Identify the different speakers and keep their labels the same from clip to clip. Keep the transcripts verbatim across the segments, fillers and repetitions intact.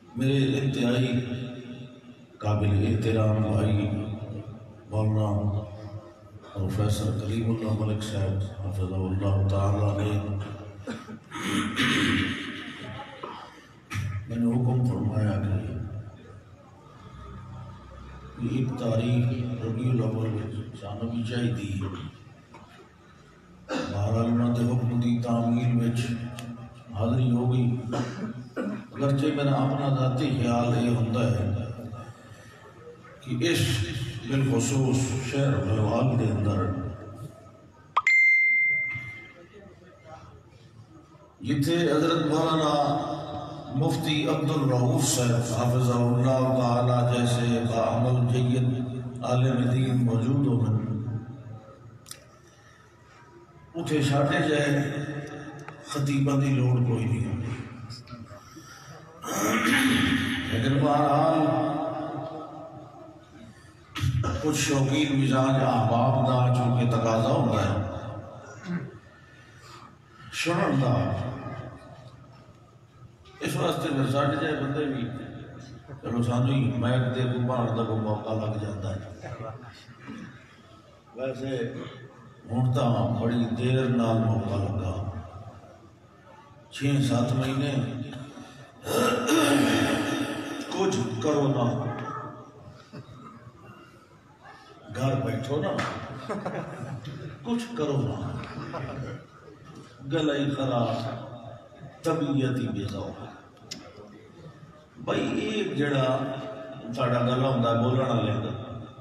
Speaker 1: میرے انتہائی قابل احترام بھائی مولانا پروفیسر کریم اللہ ملک صاحب حفظہ اللہ تعالیٰ نے میں نے حکم فرمایا کہ ایک تاریخ ربیع الاول میں جانبی چاہیے بہرحال انہوں نے حکم دی تعمیل میں حاضری ہو گئی، اگرچہ میرا اپنا ذاتی خیال یہ ہوتا ہے کہ اس بالخصوص شہر بلوال کے اندر جتھے حضرت مولانا مفتی عبد الرؤوف صاحب حافظہ اللہ تعالی جیسے باعمل جید عالم دین موجود ہو میں اتھے چھاٹے جائے خطیبہ دی لوڑ کوئی نہیں لیکن بہرحال کچھ شوقین مزاج احباب دا چونکہ تقاضا ہوتا ہے سنن دا، اس واسطے پھر ساڑھے جائے بندے بھی چلو سانو ہی میک دے کو باہر دا کو موقع لگ جاتا ہے۔ ویسے ہوں تو بڑی دیر نال موقع لگا، چھ سات مہینے کچھ کرو نا، گھر بیٹھو نا، کچھ کرو نا، گلائی خراب، طبیعت ہی بے ذوق۔ بھائی ایک جڑا ساڈا گلا ہوندا بولنا لینا،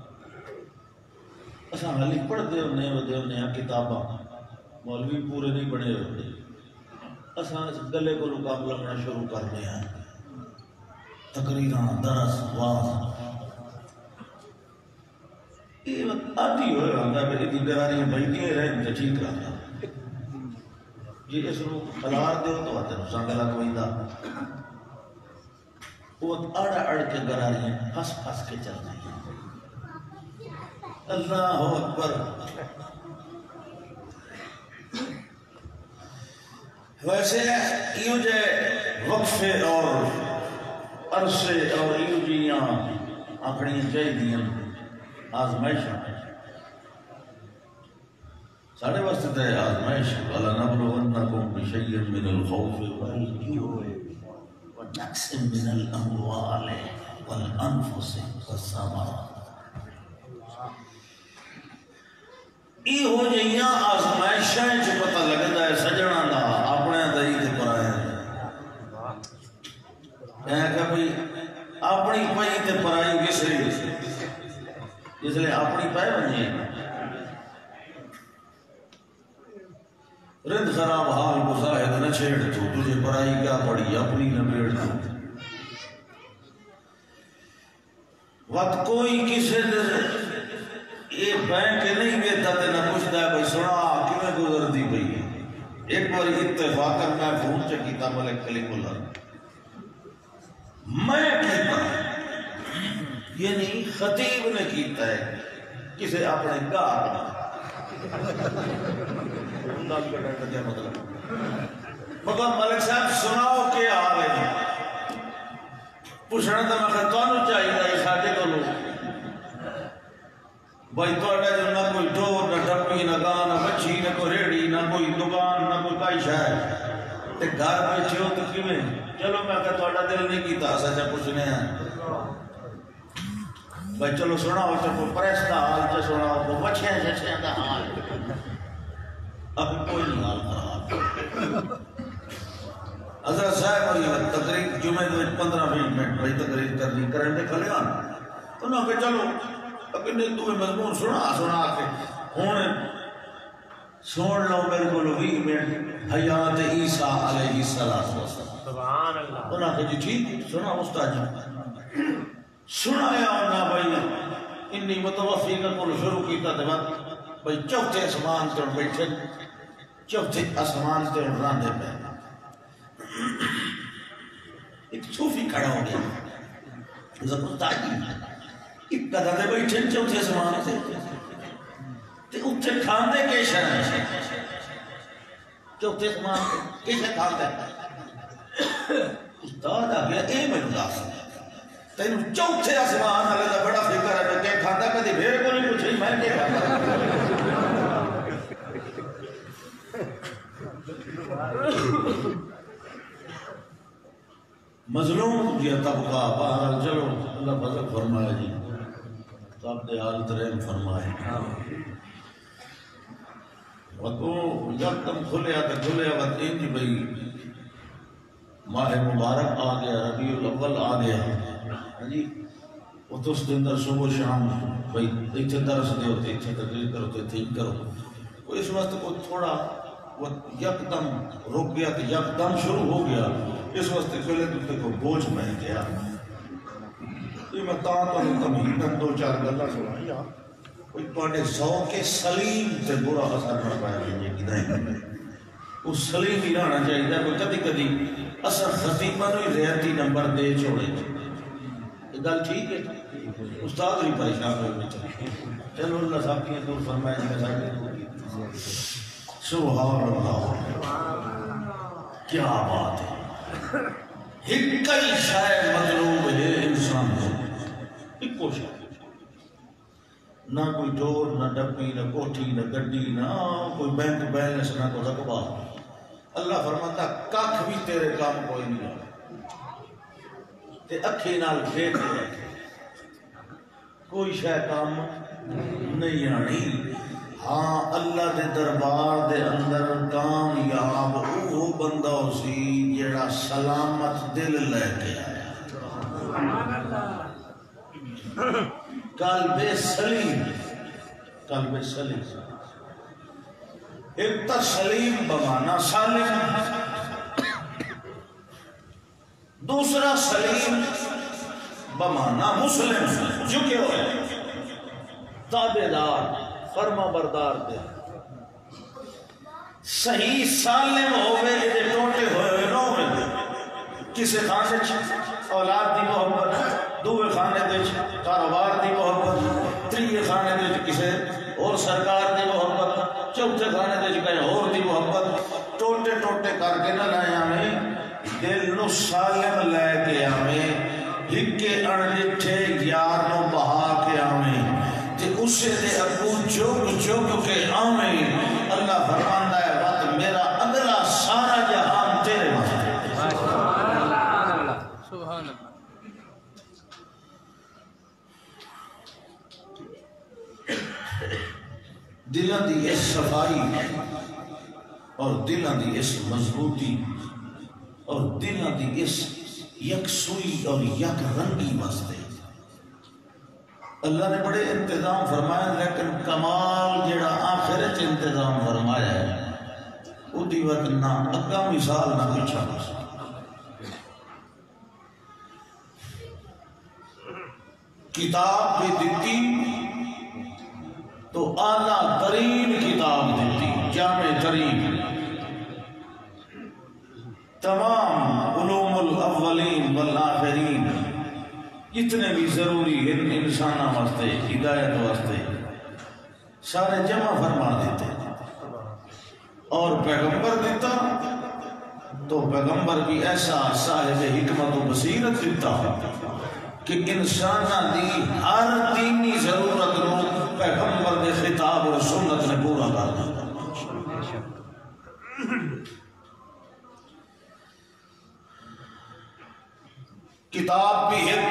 Speaker 1: اساں حالی پڑھتے ہونے ودے ہونے کتاباں، مولوی پورے نہیں بنے ہوتے، اساں اس گلے کو کام لگنا شروع کرنے ہیں، تقریراں، درس، واز، یہ آدھی ہوئے ہوتا ہے پھر اتنی گراری بیٹھے رہیں تو ٹھیک رہتا جی اس کو خلار دے تو آتے ہیں سنگلہ کوئی دا وہ اڑ اڑ کے گراری ہیں پھس پھس کے چل رہی ہیں۔ اللہ اکبر۔ ویسے یوں جے وقفے اور عرصے اور یوں جیاں اپنی چاہی دیاں آزمائش ساڑھے واسطے تے آزمائش وَلَنَبْلُوَنَّكُمْ بِشَيْءٍ مِّنَ الْخَوْفِ وَالْجُوعِ وَنَقْصٍ مِّنَ الْأَمْوَالِ وَالْأَنفُسِ وَالثَّمَرَاتِ۔ یہ ہو جائیاں آزمائشیں جو پتہ لگتا ہے سجنا دا اپنے دئی تے پرائے کہہ کہ بھئی اپنی پائی تے پرائی کس لیے اس لیے اپنی پائے بنی ہے رد خراب حال کو زاہد نہ چھیڑ تو تجھے پرائی کیا پڑی اپنی نہ بیڑ تو وقت کوئی کسی در یہ بینک نہیں بیتا تے نہ پوچھتا ہے بھئی سنا کیوں گزر دی بھئی ایک بار اتفاقاً میں فون چکیتا ملک کلیم اللہ میں کہتا یعنی خطیب نے کیتا ہے کسے اپنے گاہ مطلب ملک صاحب سناؤ کیا حال ہے پوچھنا تو میں کہتانو چاہیے تھا ساڑھے کو لوگ بھائی تو اٹھا جو نہ کوئی ڈور نہ ڈپی نہ گاہ نہ بچی نہ کوئی ریڑی نہ کوئی دکان نہ کوئی کائی شاید تے گھر بیٹھے ہو تو کیویں چلو میں کہتا اٹھا دل نہیں کیتا سچا پوچھنے ہیں بھائی چلو سناؤ چلو پریس کا حال چا سناؤ کو بچے جچے کا حال ابھی کوئی نہیں حال خراب حضرت صاحب اور تقریب جمعہ دو پندرہ منٹ بھائی تقریب کرنی کریں دے کھلے آن تو نہ کہ چلو اگر نہیں تمہیں مضمون سنا سنا کے ہونے سن لو میرے کو لوگی میں حیات عیسیٰ علیہ السلام سبحان اللہ انہاں کہ جی ٹھیک سنا استاد جی سنایا انہاں بھائی انی متوفی کا کل شروع کیتا تھا بھائی چوتھے اسمان تے بیٹھے چوتھے اسمان تے راندے پہ ایک صوفی کھڑا ہو گیا زبردائی ایک قدر دے بیٹھے چوتھے اسمان تے تے اتھے کھاندے کیشا ہے چوتھے اسمان تے کیشا کھاندے استاد آگے اے میں دس تینوں چوتھے آسمان والے دا بڑا فکر ہے کہ کھانا کدی میرے کو نہیں پوچھی میں کیا کھانا مظلوم یہ طبقہ بہرحال چلو اللہ فضل فرمائے جی سب دے حالت رحم فرمائے وہ یکدم کھلیا تو کھلیا بات انج بھئی ماہ مبارک آ گیا ربیع الاول آ گیا جی وہ تو اس کے اندر صبح شام بھئی اتنے درس دے ہوتے اتنے تقریر کرو تو اتنے کرو وہ اس وقت کو تھوڑا وہ یکدم رک گیا تو یکدم شروع ہو گیا اس وقت کھلے تو کو بوجھ بن گیا یہ میں تاں تو تمہیدن دو چار گلہ سنائی کوئی پاڑے ذوق سلیم سے برا اثر نہ پایا یہ کدائیں وہ سلیم ہی رہنا چاہیے کوئی کدی کدی اثر خطیبہ نوی ریاتی نمبر دے چھوڑے یہ گل ٹھیک ہے استاد بھی پریشان ہوئے چلے چلو اللہ صاحب کی دور فرمائے جی میں صاحب سبحان اللہ کیا بات ہے ہکئی شاہ مطلوب ہے انسان سے ایک شاہ نہ کوئی ڈور نہ ڈبی نہ کوٹھی نہ گڈی نہ کوئی بینک بیلنس نہ کوئی رقبہ اللہ فرماتا کھ بھی تیرے کام کوئی نہیں تے اکھی نال پھیر کے رکھے کوئی شے کام نہیں آنی ہاں اللہ دے دربار دے اندر کامیاب وہ بندہ اسی جڑا سلامت دل لے کے آیا قلب سلیم قلب سلیم ایک تا سلیم بمانا سالم دوسرا سلیم بمانا مسلم جھکے ہوئے تابعدار فرما بردار دے صحیح سالم ہوئے یہ ٹوٹے ہوئے ہوئے نو ہوئے کسی خانے اولاد دی محبت دوے خانے دے کاروبار دی محبت تریے خانے دے کسی اور سرکار دی محبت چوتھے خانے دے کہیں اور دی محبت ٹوٹے ٹوٹے کر کے نہ لائے ہمیں دل نو سالم لے کے ہمیں ہکے اڑھٹے یار نو بہا کے ہمیں تے اسے دے ابو چوک چوک کے آمیں اللہ فرماندہ ہے وقت میرا اگلا سارا جہان تیرے واسطے سبحان اللہ دلوں دی اس صفائی اور دلوں دی اس مضبوطی اور دلوں دی اس یکسوئی اور یک رنگی واسطے اللہ نے بڑے انتظام فرمایا لیکن کمال جڑا آخرت انتظام فرمایا ہے وہ دی وقت نہ اگا مثال نہ پیچھا مثال کتاب بھی دیتی تو اعلیٰ ترین کتاب دیتی جامع ترین تمام علوم الاولین والآخرین جتنے بھی ضروری ہیں انسانہ واسطے ہدایت واسطے سارے جمع فرما دیتے اور پیغمبر دیتا تو پیغمبر بھی ایسا صاحب حکمت و بصیرت دیتا کہ انسانہ دی ہر دینی ضرورت رو پیغمبر دے خطاب اور سنت نے پورا کر دیا کتاب بھی ایک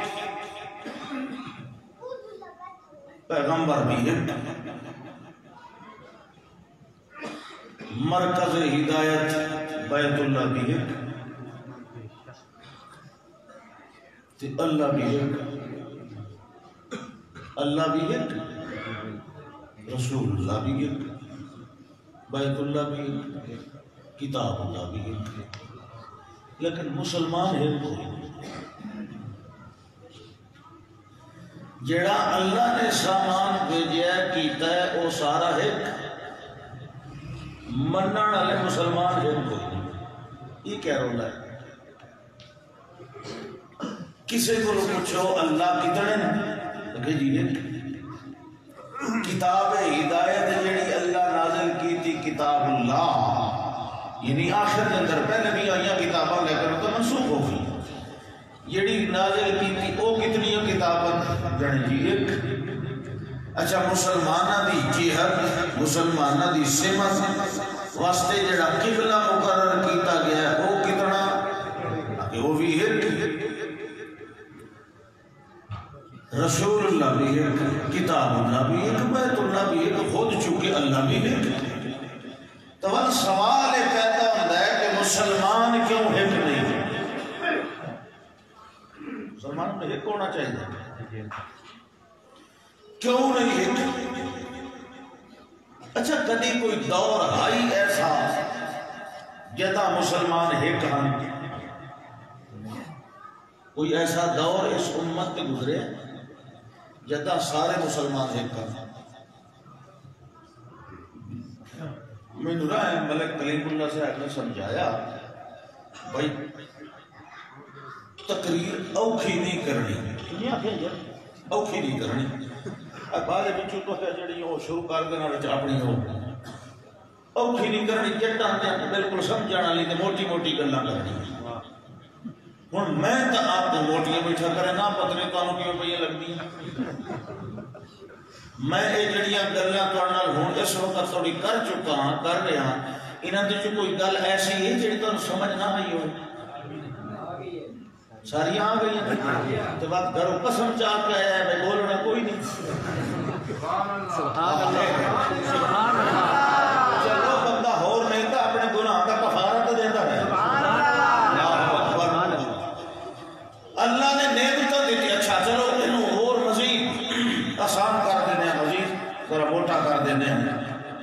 Speaker 1: پیغمبر بھی ایک مرکز ہدایت بیت اللہ بھی ایک اللہ بھی ایک اللہ بھی ایک رسول اللہ بھی ایک بیت اللہ بھی ایک کتاب اللہ بھی ایک لیکن مسلمان ایک کوئی جڑا اللہ نے سامان بھیجیا کیتا ہے وہ سارا ایک منن والے مسلمان ایک کوئی یہ کیا رولا ہے کسی کو پوچھو اللہ کتنے کہ جی کتاب ہدایت جڑی اللہ نازل کی تھی کتاب اللہ یعنی آخر کے اندر پہلے بھی آئیاں کتاباں لے کر تو منسوخ ہو گئی جڑی نازل کی تھی وہ کتنی کتابت جڑی جی ایک اچھا مسلمانہ دی جہت مسلمانہ دی سمت واسطے جڑا قبلہ مقرر کیتا گیا ہے وہ کتنا کہ وہ بھی ایک رسول اللہ بھی ایک کتاب اللہ بھی ایک بیت اللہ بھی ایک خود چکے اللہ بھی ایک تو وہ سوال پیدا ہوتا ہے کہ مسلمان کیوں ایک نہیں مسلمان میں ایک ہونا چاہیے کیوں نہیں ایک اچھا کدی کوئی دور آئی ایسا جدا مسلمان ایک ہن کوئی ایسا دور اس امت کے گزرے جدا سارے مسلمان ایک ہن میں نورا ہے ملک کلیم اللہ سے نے سمجھایا بھائی تقریر اوکھی نہیں کرنی اوکھی نہیں کرنی بارے بچوں تو ہے جڑی وہ شروع کر دینا اپنی ہو اوکھی نہیں کرنی جٹاں نے بالکل سمجھانا لی تے موٹی موٹی گلاں کرنی ہن میں تے آپ کو موٹیاں بیٹھا کرے نہ پتہ نہیں تانوں کیوں پئی لگدی میں اے جڑیاں گلاں تہاڈے نال ہن اس وقت تھوڑی کر چکا ہاں کر رہا ہاں انہاں دے وچ کوئی گل ایسی ہے جڑی تانوں سمجھ نہ آئی ہو ساری آ گئی ہیں تو بات گھروں قسم چاہ کے آیا ہے میں بولنا کوئی نہیں سبحان اللہ سبحان اللہ چلو بندہ اور نہیں تھا اپنے گناہ کا کفارہ تو دیتا ہے اللہ نے نعمتیں دیتی اچھا چلو انہوں اور مزید آسان کر دینے ہیں مزید ذرا موٹا کر دینے ہیں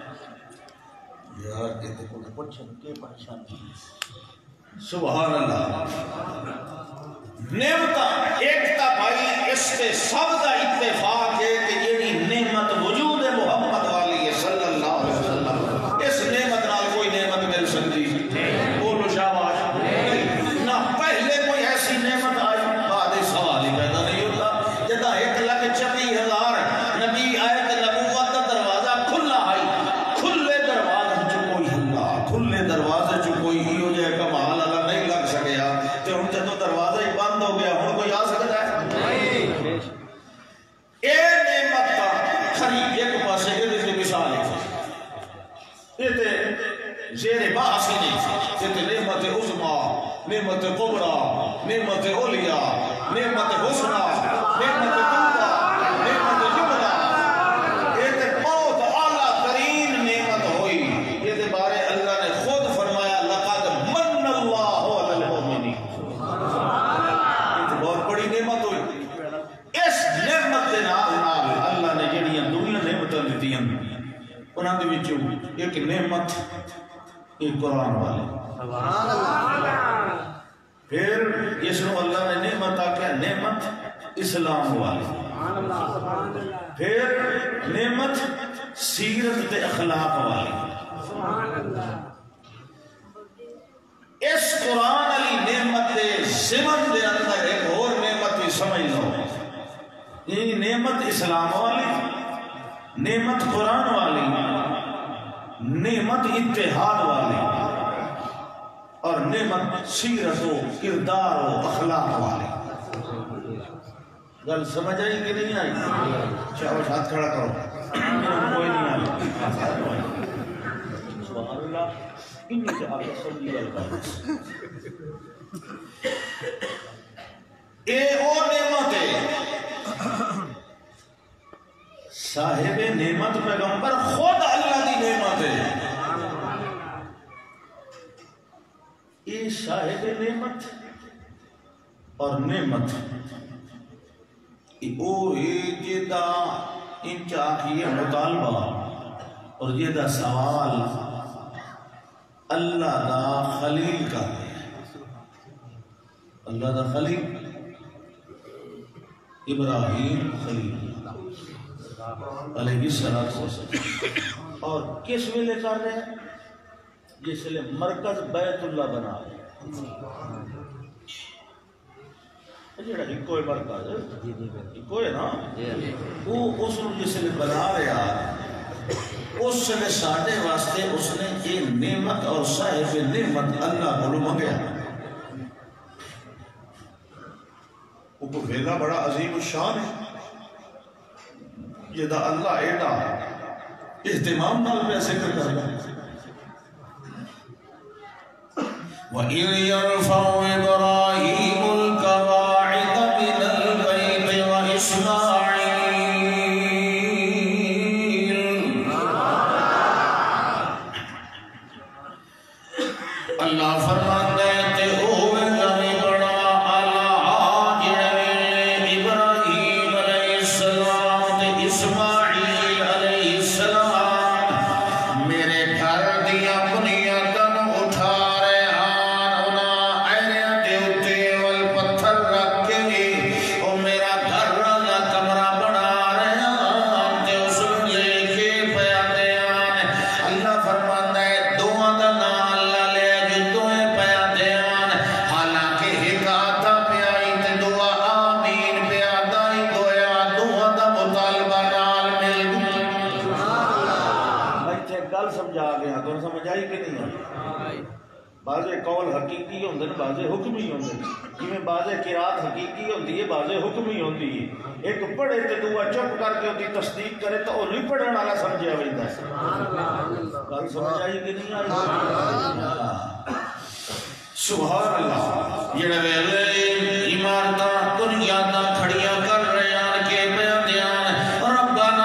Speaker 1: یار کہتے کوئی پچھن کے پریشان سبحان اللہ نعمت ایک تا بھائی اس سے سب کا اتفاق ہے کہ یہ نعمت وجود محمد والی ہے صلی اللہ علیہ وسلم اس نعمت نال کوئی نعمت مل سکتی بولو شاباش نہ پہلے کوئی ایسی نعمت آئی بعد سوال ہی پیدا نہیں ہوتا جدا ایک لاکھ چوبیس ہزار نبی آئے کہ نبوت کا دروازہ کھلا آئی کھلے دروازے چ کوئی اللہ کھلے دروازے چ کوئی ہو جائے کمال اللہ نہیں لگ سکیا تو ہن جدوں دروازہ ہی بند ہو گیا ہن کوئی آ سکتا ہے نہیں اے نعمت کا کھری ایک پاسے اے دی مثال ہے اے تے زیر بحث نہیں تے نعمت عظما نعمت کبریٰ نعمت اولیاء نعمت حسنہ نعمت کبریٰ نعمت جبریٰ اے تے بہت اعلیٰ ترین نعمت ہوئی یہ دے بارے اللہ نے خود فرمایا لقد من اللہ علی المؤمنین بہت بڑی نعمت ہوئی اس نعمت کے نال نال اللہ نے جڑیاں دنیا نعمتاں دتیاں انہاں دے وچوں ایک نعمت ایک قرآن والے سبحان اللہ پھر جس کو اللہ نے نعمت آکھیا نعمت اسلام والے سبحان اللہ پھر نعمت سیرت تے اخلاق والے سبحان اللہ اس قرآن علی نعمت دے ضمن دے اندر ایک اور نعمت بھی سمجھ لو یہ نعمت اسلام والی نعمت قرآن والی نعمت اتحاد والی اور نعمت سیرت و کردار و اخلاق والی گل سمجھ آئی کہ نہیں آئی چاہو ہاتھ کھڑا کرو کوئی نہیں آئی سبحان اللہ انہی سے آگے سمجھی گل کر اے او نعمت ہے صاحب نعمت پیغمبر خود اللہ دی نعمت ہے یہ صاحب نعمت اور نعمت او جدا ان چاہیے مطالبہ اور جدا سوال اللہ دا خلیل کا ہے اللہ دا خلیل ابراہیم خلیل علیہ السلام اور کس ویلے کر رہے ہیں جس لئے مرکز بیت اللہ بنا رہے جیڑا ہکوئے مرکز ہکوئے نا وہ اس نے جس لئے بنا رہا اس نے ساڑھے واسطے اس نے یہ نعمت اور صاحب نعمت اللہ بولو مگیا وہ ویلا بڑا عظیم الشان ہے یہ دا اللہ ایڈا اہتمام نال پہ ذکر کر رہا ہے وَإِذْ يَرْفَعُ إِبْرَاهِيمُ الْقَوَاعِدَ مِنَ الْبَيْتِ وَإِسْمَاعِيلُ اللہ فرماتے ہیں تے ہوئے نبی بڑا اللہ جڑے ابراہیم علیہ السلام تے اسماعیل علیہ السلام میرے گھر دیا بنیاداں اٹھا رہے آن انہاں ایرے دے اتے وال پتھر رکھ کے او میرا گھر دا کمرہ بنا رہے آن تے اس لے کے پیا دے آن اللہ فرماتا ہے دعا دا نام اللہ لے سمجھائی کہ نہیں آئی بعضے قول حقیقی ہوندے ہیں بعضے حکمی ہوندے ہیں جویں بعضے قرات حقیقی ہوندی ہے بعضے حکمی ہوندی ہے ایک پڑھے تے دعا چپ کر کے اودی تصدیق کرے تو نہیں پڑھن والا سمجھیا ویندا ہے گل سمجھائی کہ نہیں آئی سبحان اللہ جڑے ویلے عمارتاں دنیا دا کھڑیاں کر رہے ہیں کہ بیان ربنا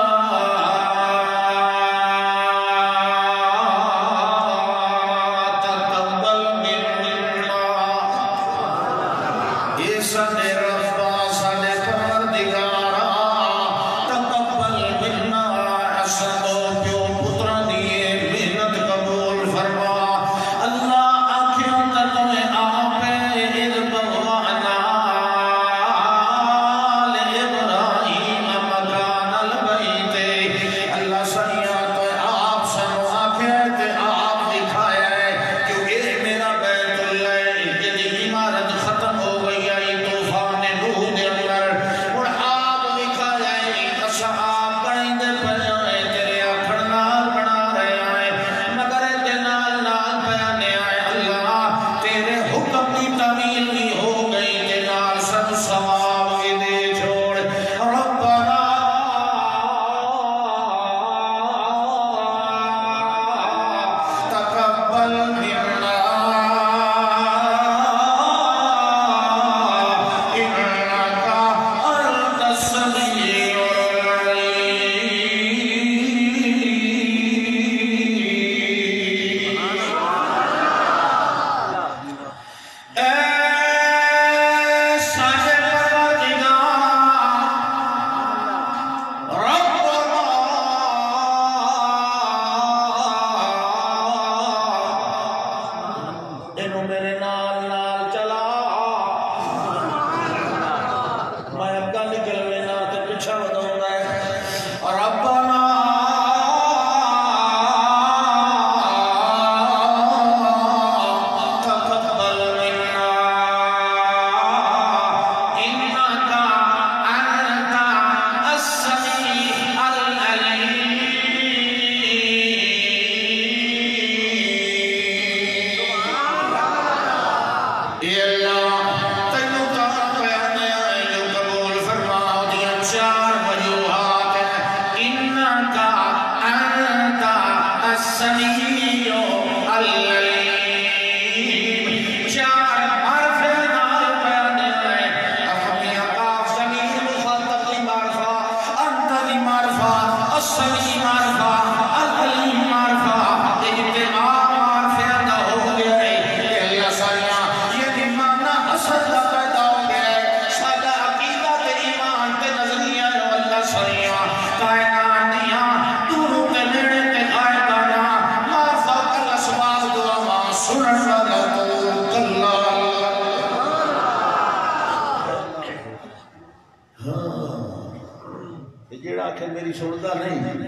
Speaker 1: میری سنتا نہیں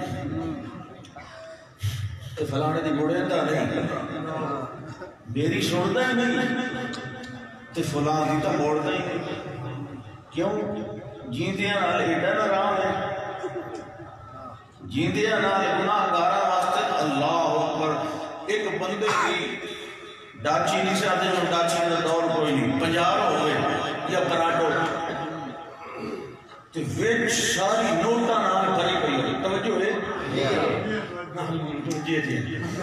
Speaker 1: تو فلانے دی بڑھتا نہیں میری سنتا ہی نہیں تو فلان دی تو موڑتا ہی نہیں کیوں جیندیاں نال ایڈا نرام ہے جیندیاں نال گناہ گارا واسطے اللہ اکبر ایک بندے کی ڈاچی نہیں سے آتے جو ڈاچی کا دور کوئی نہیں پنجاب ہوئے یا کراٹو تے ویچ ساری نوٹا نال بھری پئی ہوئی توجہ ہے جی جی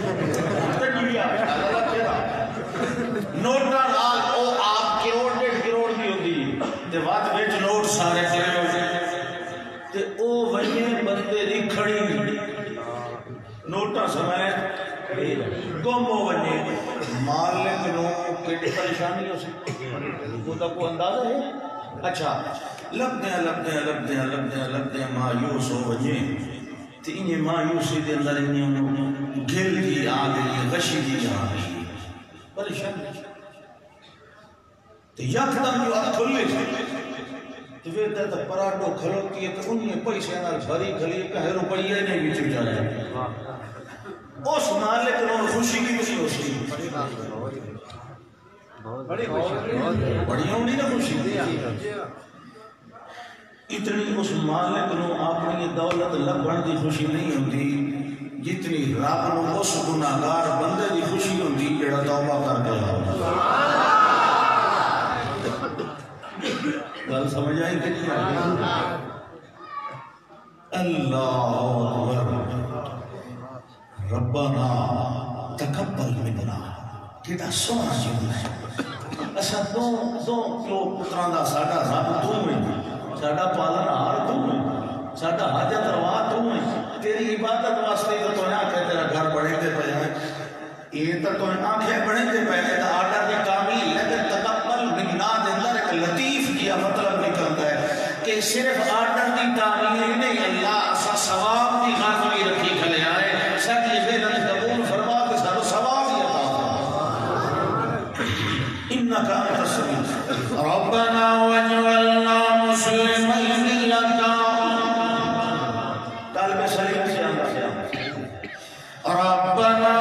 Speaker 1: نوٹا نال او آپ کروڑ ڈیڑھ کروڑ دی ہوندی تے وات وچ نوٹ سارے بھرے ہوئے تے او وجے بندے دی کھڑی نوٹا سمے گم ہو وجے مالک نو کیڑی پریشانی ہو سکتی وہ تو کوئی اندازہ ہے اچھا لبدے لبدے لبدے لبدے لبدے مایوس ہو وجے تے انہیں مایوسی دے اندر انہیں گل کی آ گئی غشی کی آ گئی پریشانی تے یک دم جو آت کھلے تھے تو وہ دردہ پراٹو کھلوتی ہے تو انہیں پیسے نال بھری کھلی کہے روپیہ نہیں بھی چل جائے اس مالک نو خوشی کی خوشی ہوتی بڑی ہونی نا خوشی اتنی اس مالک نو اپنی دولت لبن دی خوشی نہیں ہوتی جتنی رب نو اس گناہگار بندے دی خوشی ہوتی جڑا توبہ کر کے گل سمجھ آئی کہ نہیں آئی اللہ اکبر ربنا تقبل منا کیڑا سونا جملہ ہے اسا دو دو کیو پتران دا ساڈا رب تو ہے ساڈا پالن ہار تو ہے ساڈا حاجت روا تو ہے تیری عبادت واسطے تو نہ کہ تیرا گھر بڑھے دے پے ہے یہ تو تو آنکھیں بڑھے دے پے ہے آرڈر کے کامل لیکن تقبل منا دے اندر ایک لطیف کیا مطلب نکلتا ہے کہ صرف آرڈر دی تعمیر نہیں اللہ اسا ثواب دی خاطر رکھی کھلے آئے سب یہ بے قبول فرما کے سارا ثواب ہی عطا انک انت السمیع ربنا واجعلنا مسلمین لک قلب سلیم سے اندر سے ربنا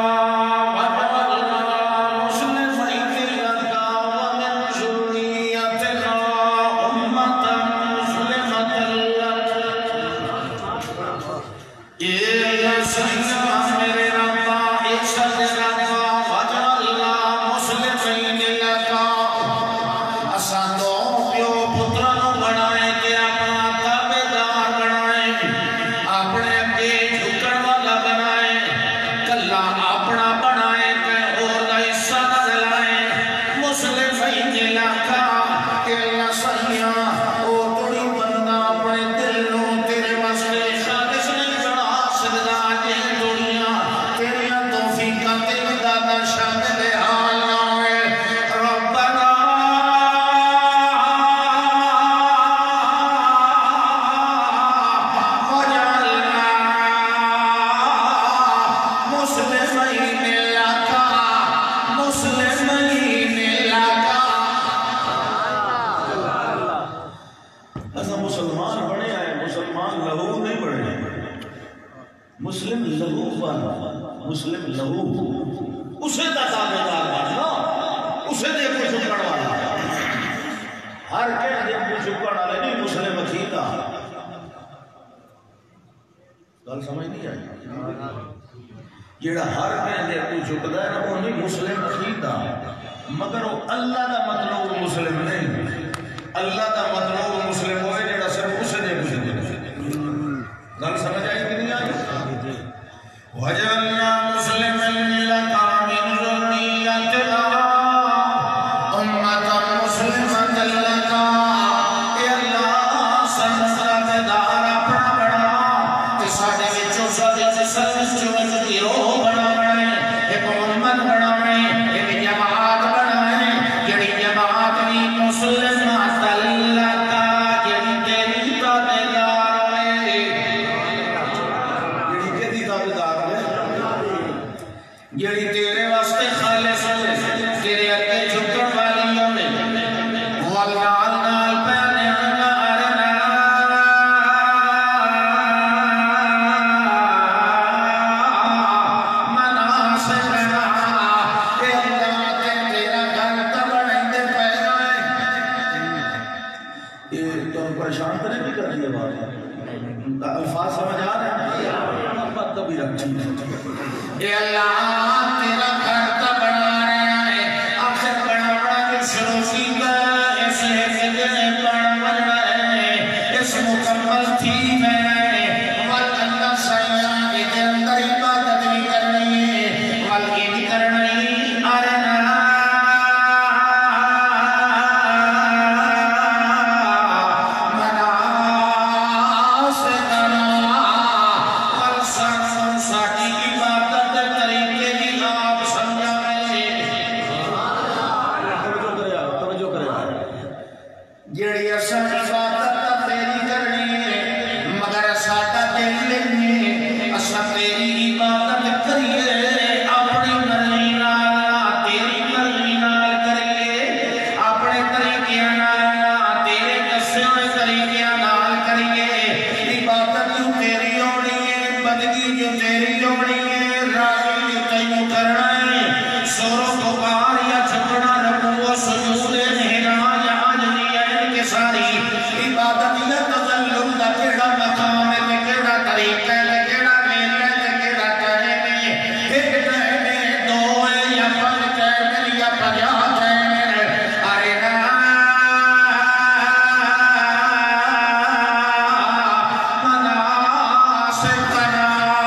Speaker 1: جیڑا ہر کہندے تو جھکدا ہے نا وہ نہیں مسلم عقیدہ مگر وہ اللہ دا مطلوب مسلم نہیں اللہ دا مطلوب مسلم ہوئے جیڑا صرف اسے دے کچھ دے گل سمجھ آئی کہ نہیں آئی وَجَعَلْنَا مُسْلِمًا لَكَ مِنْ ذُرِّيَّتِنَا أُمَّةً مُسْلِمَةً لَكَ اے اللہ سنسرت دار اپنا بڑا تے ساڈے وچوں ساڈے سرس جو گروہ بناویں ایک امت بناویں ایک جماعت بناویں جڑی جماعت وی مسلم اللہ کا جڑی تیری تابعدار ہے جڑی کدی تابعدار ہے جڑی تیرے واسطے خالص ہے تیرے اگے جھکن والی ہوے والنال نال پینے الفاظ سمجھ آ رہے ہیں محبت کبھی رکھتی ہے اے اللہ تیرا گھر تا بنا رہا ہے آخر بنا بنا کے شروع کیتا اس ہے کہ بنا بنا ہے اس جڑی اساں عبادت تیری کرنی ہے مگر ساڈا دل نہیں اساں تیری عبادت کریے اپنی مرضی نال تیری مرضی نال کریے اپنے طریقے نال تیرے دسے ہوئے طریقے نال کریے عبادت جو تیری ہونی ہے بندگی جو تیری ہونی ہے راضی جو تینوں کرنا ہے سوروں کو پار یا جھکنا رکوع سجود انحناء یا عاجزی ان کے ساری عبادت یا تذلل دا کیڑا مقام ہے تے کیڑا طریقہ ہے تے کیڑا میل ہے تے کیڑا ٹائم ہے ایک ٹائم ہے دو ہے یا پانچ ٹائم ہے یا پنجاہ ٹائم ہے ارے نا مناسبنا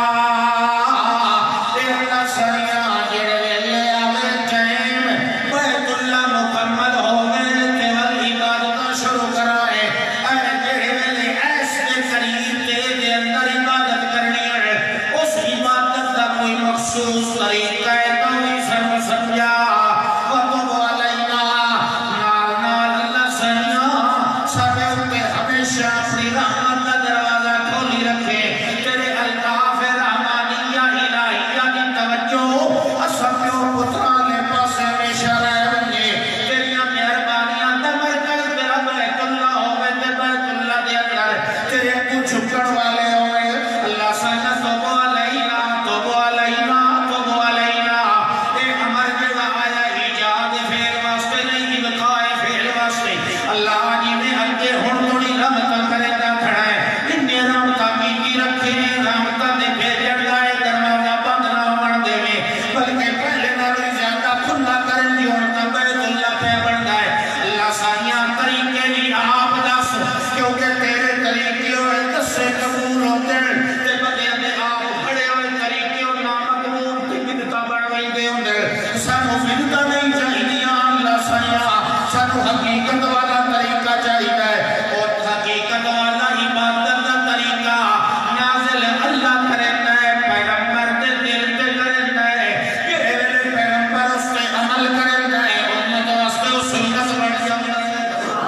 Speaker 1: اینا سریاں جڑے ویلے آوے ٹائم بیت اللہ مکمل ہو گئے تے ول عبادت شروع کرائے اے جڑے ویلے ایسے قریب تے دے اندر عبادت کرنی ہے اس عبادت دا کوئی مخصوص طریقہ ہے تو ہی سر سمجھا وَتُبْ عَلَيْنَا نال نال اللہ سیاں سارے اوپر ہمیشہ اپنی رحمت کا دروازہ کھولی رکھے تیرے الطاف رحمانیہ الہیہ کی توجہ اساں پیو پتراں لے پاسے ہمیشہ رہن گے تیریاں مہربانیاں دا مرکز تیرا بیت اللہ ہوئے تے بیت اللہ دے اندر تیرے کو جھکن والے ہوئے اللہ سائنہ توبہ علینا توبہ علینا توبہ علینا اے امر جڑا آیا ایجاد فعل واسطے نہیں ابقاء فعل واسطے اللہ جی میں اگے ہن تھوڑی رحمت کرے دا کھڑا ہے ان نے رحمت میٹھی رکھے رحمت دے بھیجن لائے دروازہ بند نہ ہون دے بلکہ پہلے نالوں زیادہ کھلا کرن دی ہن تے بیت اللہ پہ بندا ہے اللہ سائیاں طریقے بھی آپ دس کیونکہ تیرے طریقے ہوئے دسے قبول ہوتے ہیں تے بندے نے آپ کھڑے ہوئے طریقے اور نامقبول تے بدعت بنوئی دے ہوندے سانو بدعت نہیں چاہیے اللہ سائیاں سانو حقیقت والا طریقہ چاہیے اور حقیقت والا عبادت کا طریقہ نازل اللہ کرنا ہے پیغمبر دے دل تے کرنا ہے کہ ویلے پیغمبر اس تے عمل کرنا ہے امت واسطے اس سنت بن جانا ہے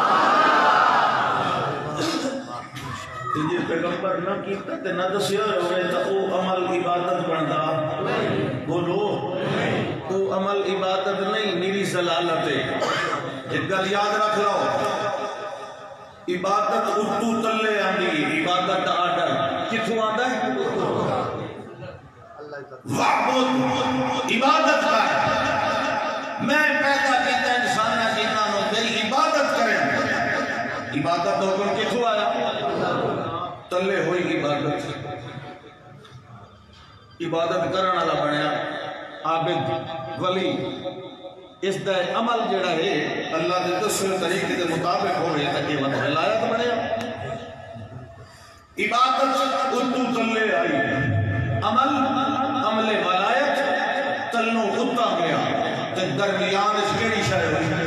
Speaker 1: جی پیغمبر نہ کیتا تے نہ دسیا ہوئے تے او عمل عبادت بندا بولو او عمل عبادت نہیں میری ضلالت ہے ایک گل یاد رکھ لو عبادت اردو تلے آندی عبادت آڈر کتھوں آندا ہے وعبد عبادت کر میں پیدا کیتا انسان جنہاں نو میری عبادت کریں عبادت حکم کتھوں آیا تلے ہوئی عبادت عبادت کرن والا بنیا عابد ولی اس دا عمل جڑا ہے اللہ دے دسے طریقے دے مطابق ہوئے تاکہ وہ ولایت بنیا عبادت اردو تلے آئی عمل عمل ولایت تلوں اتا گیا تے درمیان اس کیڑی شے ہوئی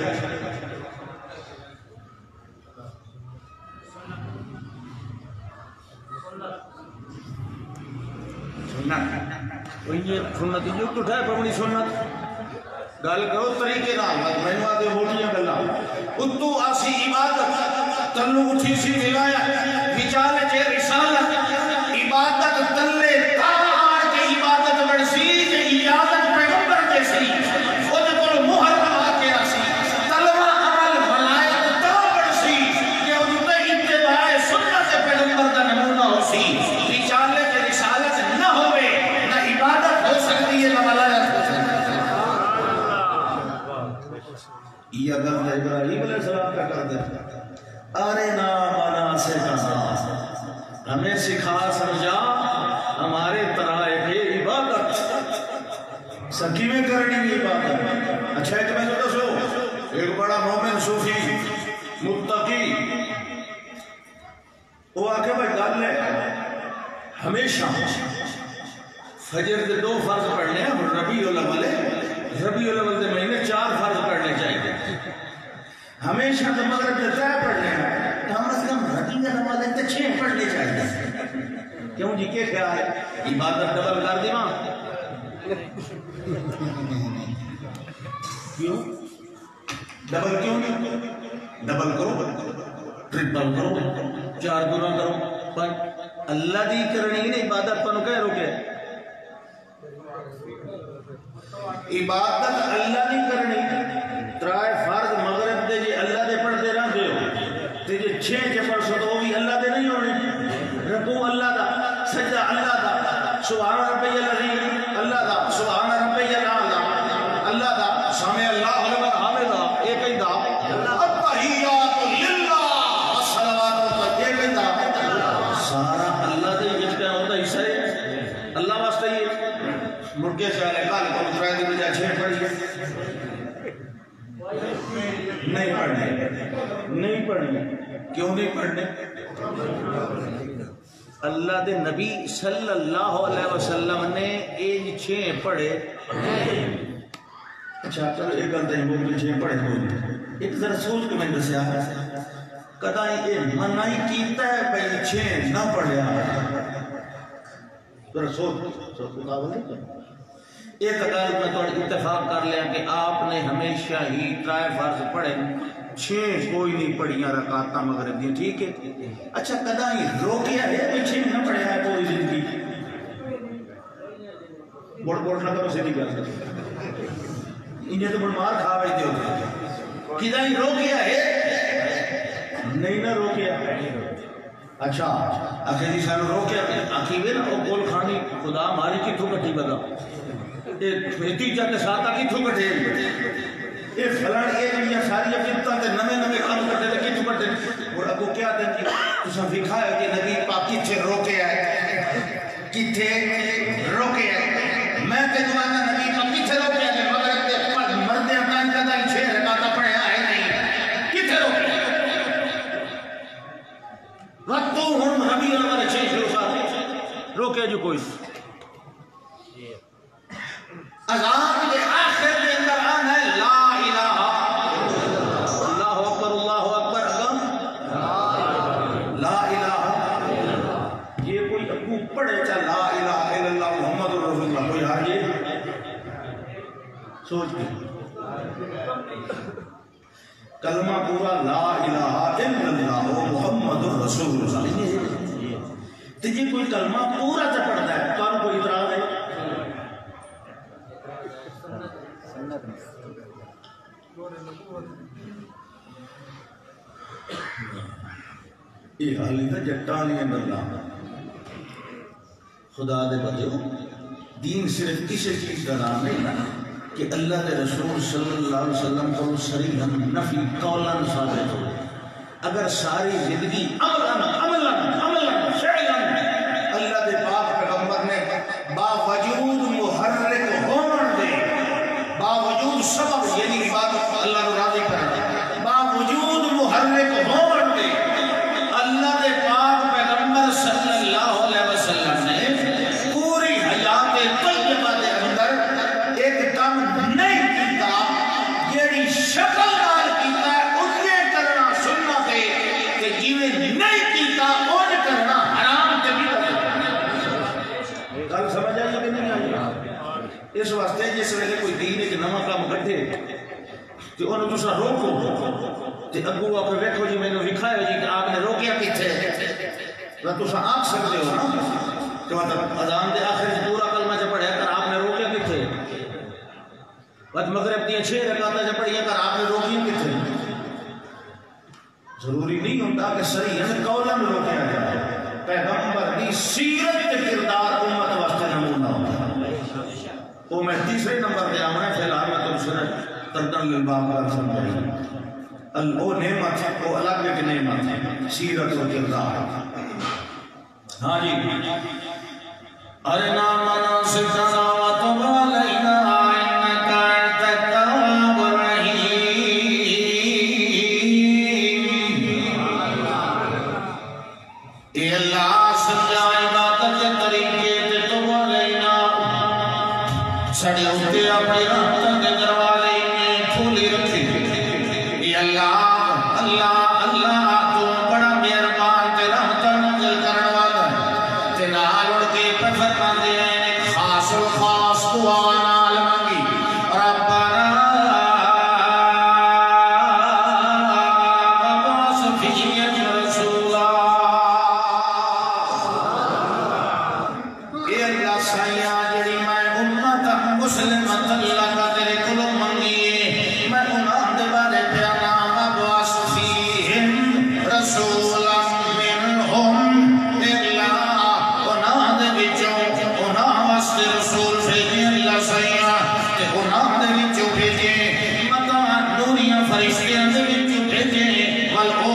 Speaker 1: سنت یہ سنت جو اٹھائے پڑھنی سنت گل کرو طریقے نال مینوں آدے موٹیاں گلاں اتو آسی عبادت تلو اٹھی سی ولایت وچال چے رسالت عبادت تلے تار کے عبادت بڑسی تے اجازت پیغمبر دے سی او دے کول مہر آ کے آسی تلوا عمل ولایت تا بڑسی کہ او تے اتباع سنت پیغمبر دا نمونہ ہو سی وچال چے رسالت نہ ہوے نہ عبادت ہو سکتی ہے نہ ولایت ہو سکتی ہے یہ گل ابراہیم علیہ السلام کا کر دے ارنا مناسکنا ہمیں سکھا سمجھا ہمارے طرائق عبادت سکی میں کرنی بھی عبادت اچھا ایک میں تو دسو ایک بڑا مومن صوفی متقی وہ آکے بھائی گل ہے ہمیشہ فجر دے دو فرض پڑھنے ہیں ربیع الاول ربیع الاول دے مہینے چار فرض پڑھنے چاہیے ہمیشہ تو مغرب دے ترے پڑھنے ہیں تو ہم اس کا ربیع الاول دے چھ پڑھنے چاہیے کیوں جی کے خیال ہے عبادت ڈبل کر دی ماں کیوں ڈبل کیوں ڈبل کرو ٹرپل کرو چار گنا کرو پر اللہ دی کرنی نہیں عبادت پنو کہہ روکے عبادت اللہ دی کرنی ترائے فرض مغرب دے جی اللہ دے پڑھتے رہ دے ہو تے جی چھے کے پرسو تو وہ بھی اللہ دے نہیں ہونے رکوع اللہ دا سجدہ اللہ دا سبحان ربی العظیم اللہ دا سبحان ربی الاعلی اللہ دا سامع اللہ لمن حامدہ ایک ہی دا التحیات للہ والصلوات ایک ہی دا سارا اللہ دے جس کا ہوتا حصہ ہے اللہ واسطے یہ مرکے خیال ہے کال کو مترائے دی بجا چھے پڑھی نہیں پڑھنے نہیں پڑھنے کیوں نہیں پڑھنے اللہ دے نبی صلی اللہ علیہ وسلم نے ایج چھے پڑھے اچھا چلو ایک گلتے ہیں وہ چھے پڑھے ہوئے ایک ذرا سوچ کے میں دسیا کدا یہ منائی کیتا ہے پہلے چھے نہ پڑھے ذرا سوچ سوچ مطابق نہیں کرنا ایک عدالت میں توڑ اتفاق کر لیا کہ آپ نے ہمیشہ ہی ترائے فرض پڑھے چھے کوئی نہیں پڑھیاں رکعتاں مغرب دی ٹھیک ہے اچھا کدا ہی روکیا ہے کوئی چھے نہ پڑھے ہے کوئی زندگی بڑھ بڑھ نہ کرو سیدھی گل انہیں تو بڑھ مار کھا بیٹھے ہوتے کدا ہی روکیا ہے نہیں نہ روکیا اچھا آخر جی صاحب روکیا آخی میں نا وہ گول کھانی خدا ماری کی تھو کٹھی بدا تیجا کے ساتھ آکی تھو کٹھے یہ فلان یہ دنیا ساری اپنیتاں تے نمے نمے کام کٹھے لے کی تھو کٹھے اور ابو کیا دیں جی تساں دکھایا کہ نبی پاک کتھے روکے آئے کتھے روکے آئے میں تے دعانا نبی پاک کتھے روکے آئے مگر تے مردے اپنائن کا دائیں چھے رکاتا پڑھے آئے نہیں کتھے روکے وقت تو ہم نبی ہمارے چھے شروع ساتھ روکے جو کوئی اذان کے آخر کے اندر آن ہے لا الہ اللہ اکبر اللہ اکبر اگم لا الہ یہ کوئی ابو پڑھے چاہ لا الہ الا اللہ محمد رسول اللہ کوئی حال یہ سوچ کے کلمہ پورا لا الہ الا اللہ محمد رسول اللہ تو یہ کوئی کلمہ پورا سے پڑھتا ہے تو آپ کوئی اعتراض ہے یہ حالی تھا جٹانی اللہ خدا دے بجو دین صرف کسی چیز کا نام نہیں کہ اللہ دے رسول صلی اللہ علیہ وسلم کو صریحاً نفی قولاً ثابت ہو اگر ساری زندگی عملاً عملاً عملاً فعلاً اللہ دے پاک پیغمبر نے باوجود محرک ہون دے باوجود سبب یعنی عبادت اللہ کو راضی کرنا باوجود محرک ہون دے اللہ دے پاک پیغمبر صلی اللہ علیہ وسلم نے پوری حیات طیبہ دے اندر ایک کام نہیں کیتا یعنی شکل دار کیتا ہے انہیں کرنا سننا دے کہ جیوے نہیں کیتا ان کرنا حرام تے بھی کرنا گل سمجھ آئی کہ نہیں آئی اس واسطے جس ویلے کوئی دین ایک نواں کام کٹھے کہ انہوں دوسرا روکو تے اگو آپ ویکھو جی میں نے دکھایا جی کہ آپ نے روکیا کتھے تو تسا آنکھ سکتے ہو نا کہ مطلب اذان دے آخر سے پورا کلمہ جب پڑھیا کر آپ نے روکیا کتھے بعد مغرب دیا چھ رکعتاں جب پڑھیا کر آپ نے روکیا کتھے ضروری نہیں ہوتا کہ صحیح قولاً روکیا جائے پیغمبر کی سیرت کے کردار امت واسطے نمونہ ہوتا ہے وہ میں تیسرے نمبر پہ آمنا ہے فی الحال میں تم سنت تردن للباب کا سمجھائی وہ نعمت ہے وہ الگ ایک نعمت ہے سیرت و کردار ہاں جی ارنا مناسکنا وتب علینا انک انت التواب الرحیم اے اللہ سچا عبادت کے طریقے تے تب علینا سڑے ہوتے اپنی رحمت کے دروازے میں کھولی رکھی اے اللہ اللہ اللہ تو بڑا مہربان تے رحمت نازل کرنے والا تے نال اڑ کے فرمان دے ایک خاص و خاص دعا نال مانگی ربنا وابعث فیہم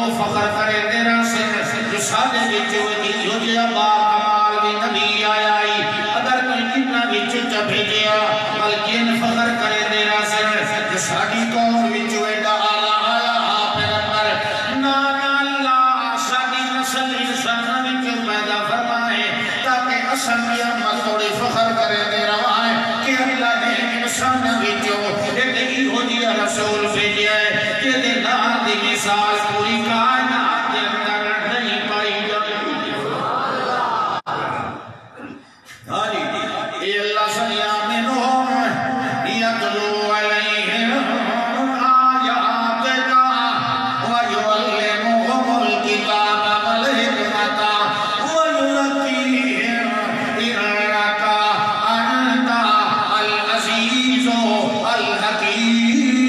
Speaker 1: فخر کرے تیرا سے جو سادے وچو جو جا با کمال بھی نبی آیا ہی اگر کوئی کتنا وچو چا بھیجیا بلکہ فخر کرے تیرا سے جو ساڑی قوم وچو ایڈا آلہ آیا پیغمبر نانا اللہ ساڑی نسل انسان وچو پیدا فرمائے تاکہ اصل میں امت تھوڑی فخر کرے تیرا آئے کہ اللہ نے انسان وچو ایک ہی ہو دیا رسول بھیجیا ہے کہ دن آدھی مثال پوری کائنات کے اندر نہیں پائی جاتی اے اللہ سنیا منہم یتلو علیہم آیات کا ویعلمہم الکتاب والحکمت ویزکیہم انک انت العزیز الحکیم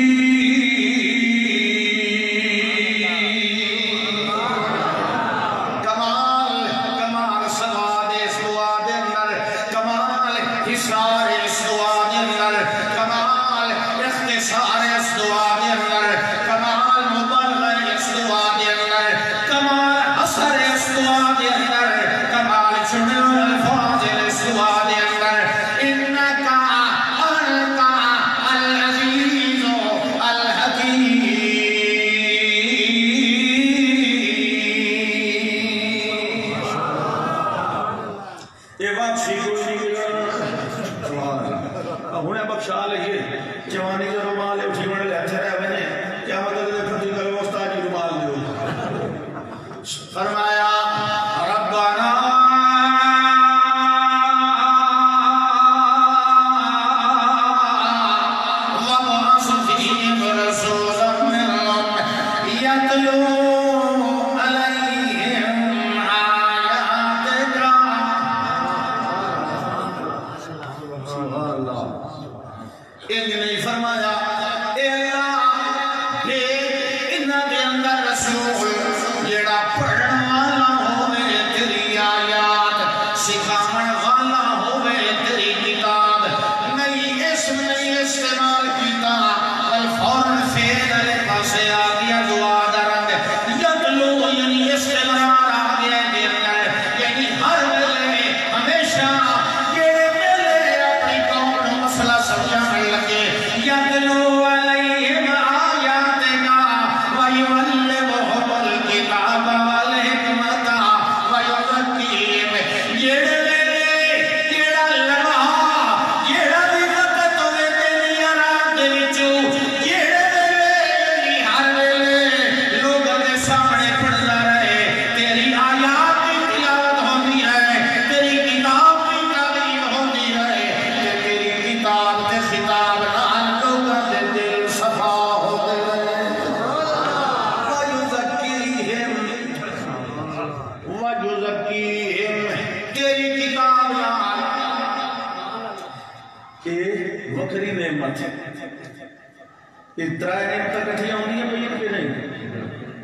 Speaker 1: اترائے نعمت کٹھیاں ہونی ہیں بھئی کہ نہیں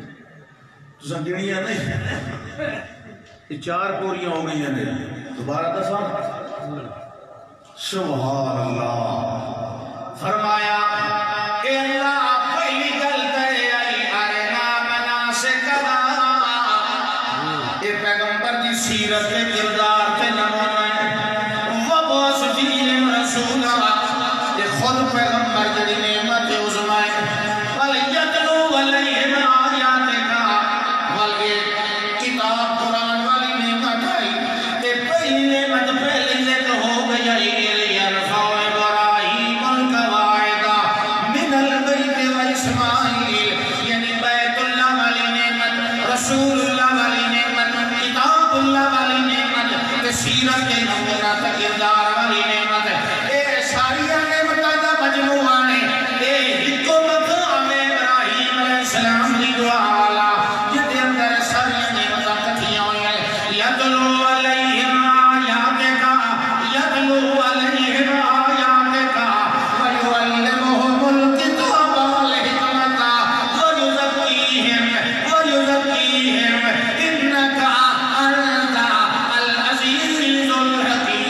Speaker 1: تو سنگینیاں نہیں یہ چار پوریاں ہو گئی ہیں دوبارہ دساں سبحان اللہ فرمایا اے اللہ پہلی گل تے آئی ارنا مناسکنا اے پیغمبر دی سیرت کے کردار تے نمونے وبوس فیہم رسولا یہ خود پیغمبر جڑی نعمت عظمائے وَلِيَتْلُوا عَلَيْهِمْ آیَاتِنَا بلکہ کتاب قرآن والی نعمت آئی کہ پہلی نعمت پہلی ذکر ہو گئی لِيَرْفَعَ إِبْرَاهِيمُ الْقَوَاعِدَ مِنَ الْبَيْتِ وَإِسْمَاعِيلَ یعنی بیت اللہ والی نعمت رسول اللہ والی نعمت کتاب اللہ والی نعمت سیرت کے نمونہ کردار والی نعمت اے ساری نعمتوں کا مجموعہ ہے اے حکمت ہم ابراہیم علیہ السلام دی دعا والا جس کے اندر ساری نعمتیں کٹھیاں ہوئی ہیں یتلو علیہم آیاتک یتلو علیہم آیاتک ویعلمہم الکتاب والحکمت ویزکیہم ویزکیہم انک انت العزیز الحکیم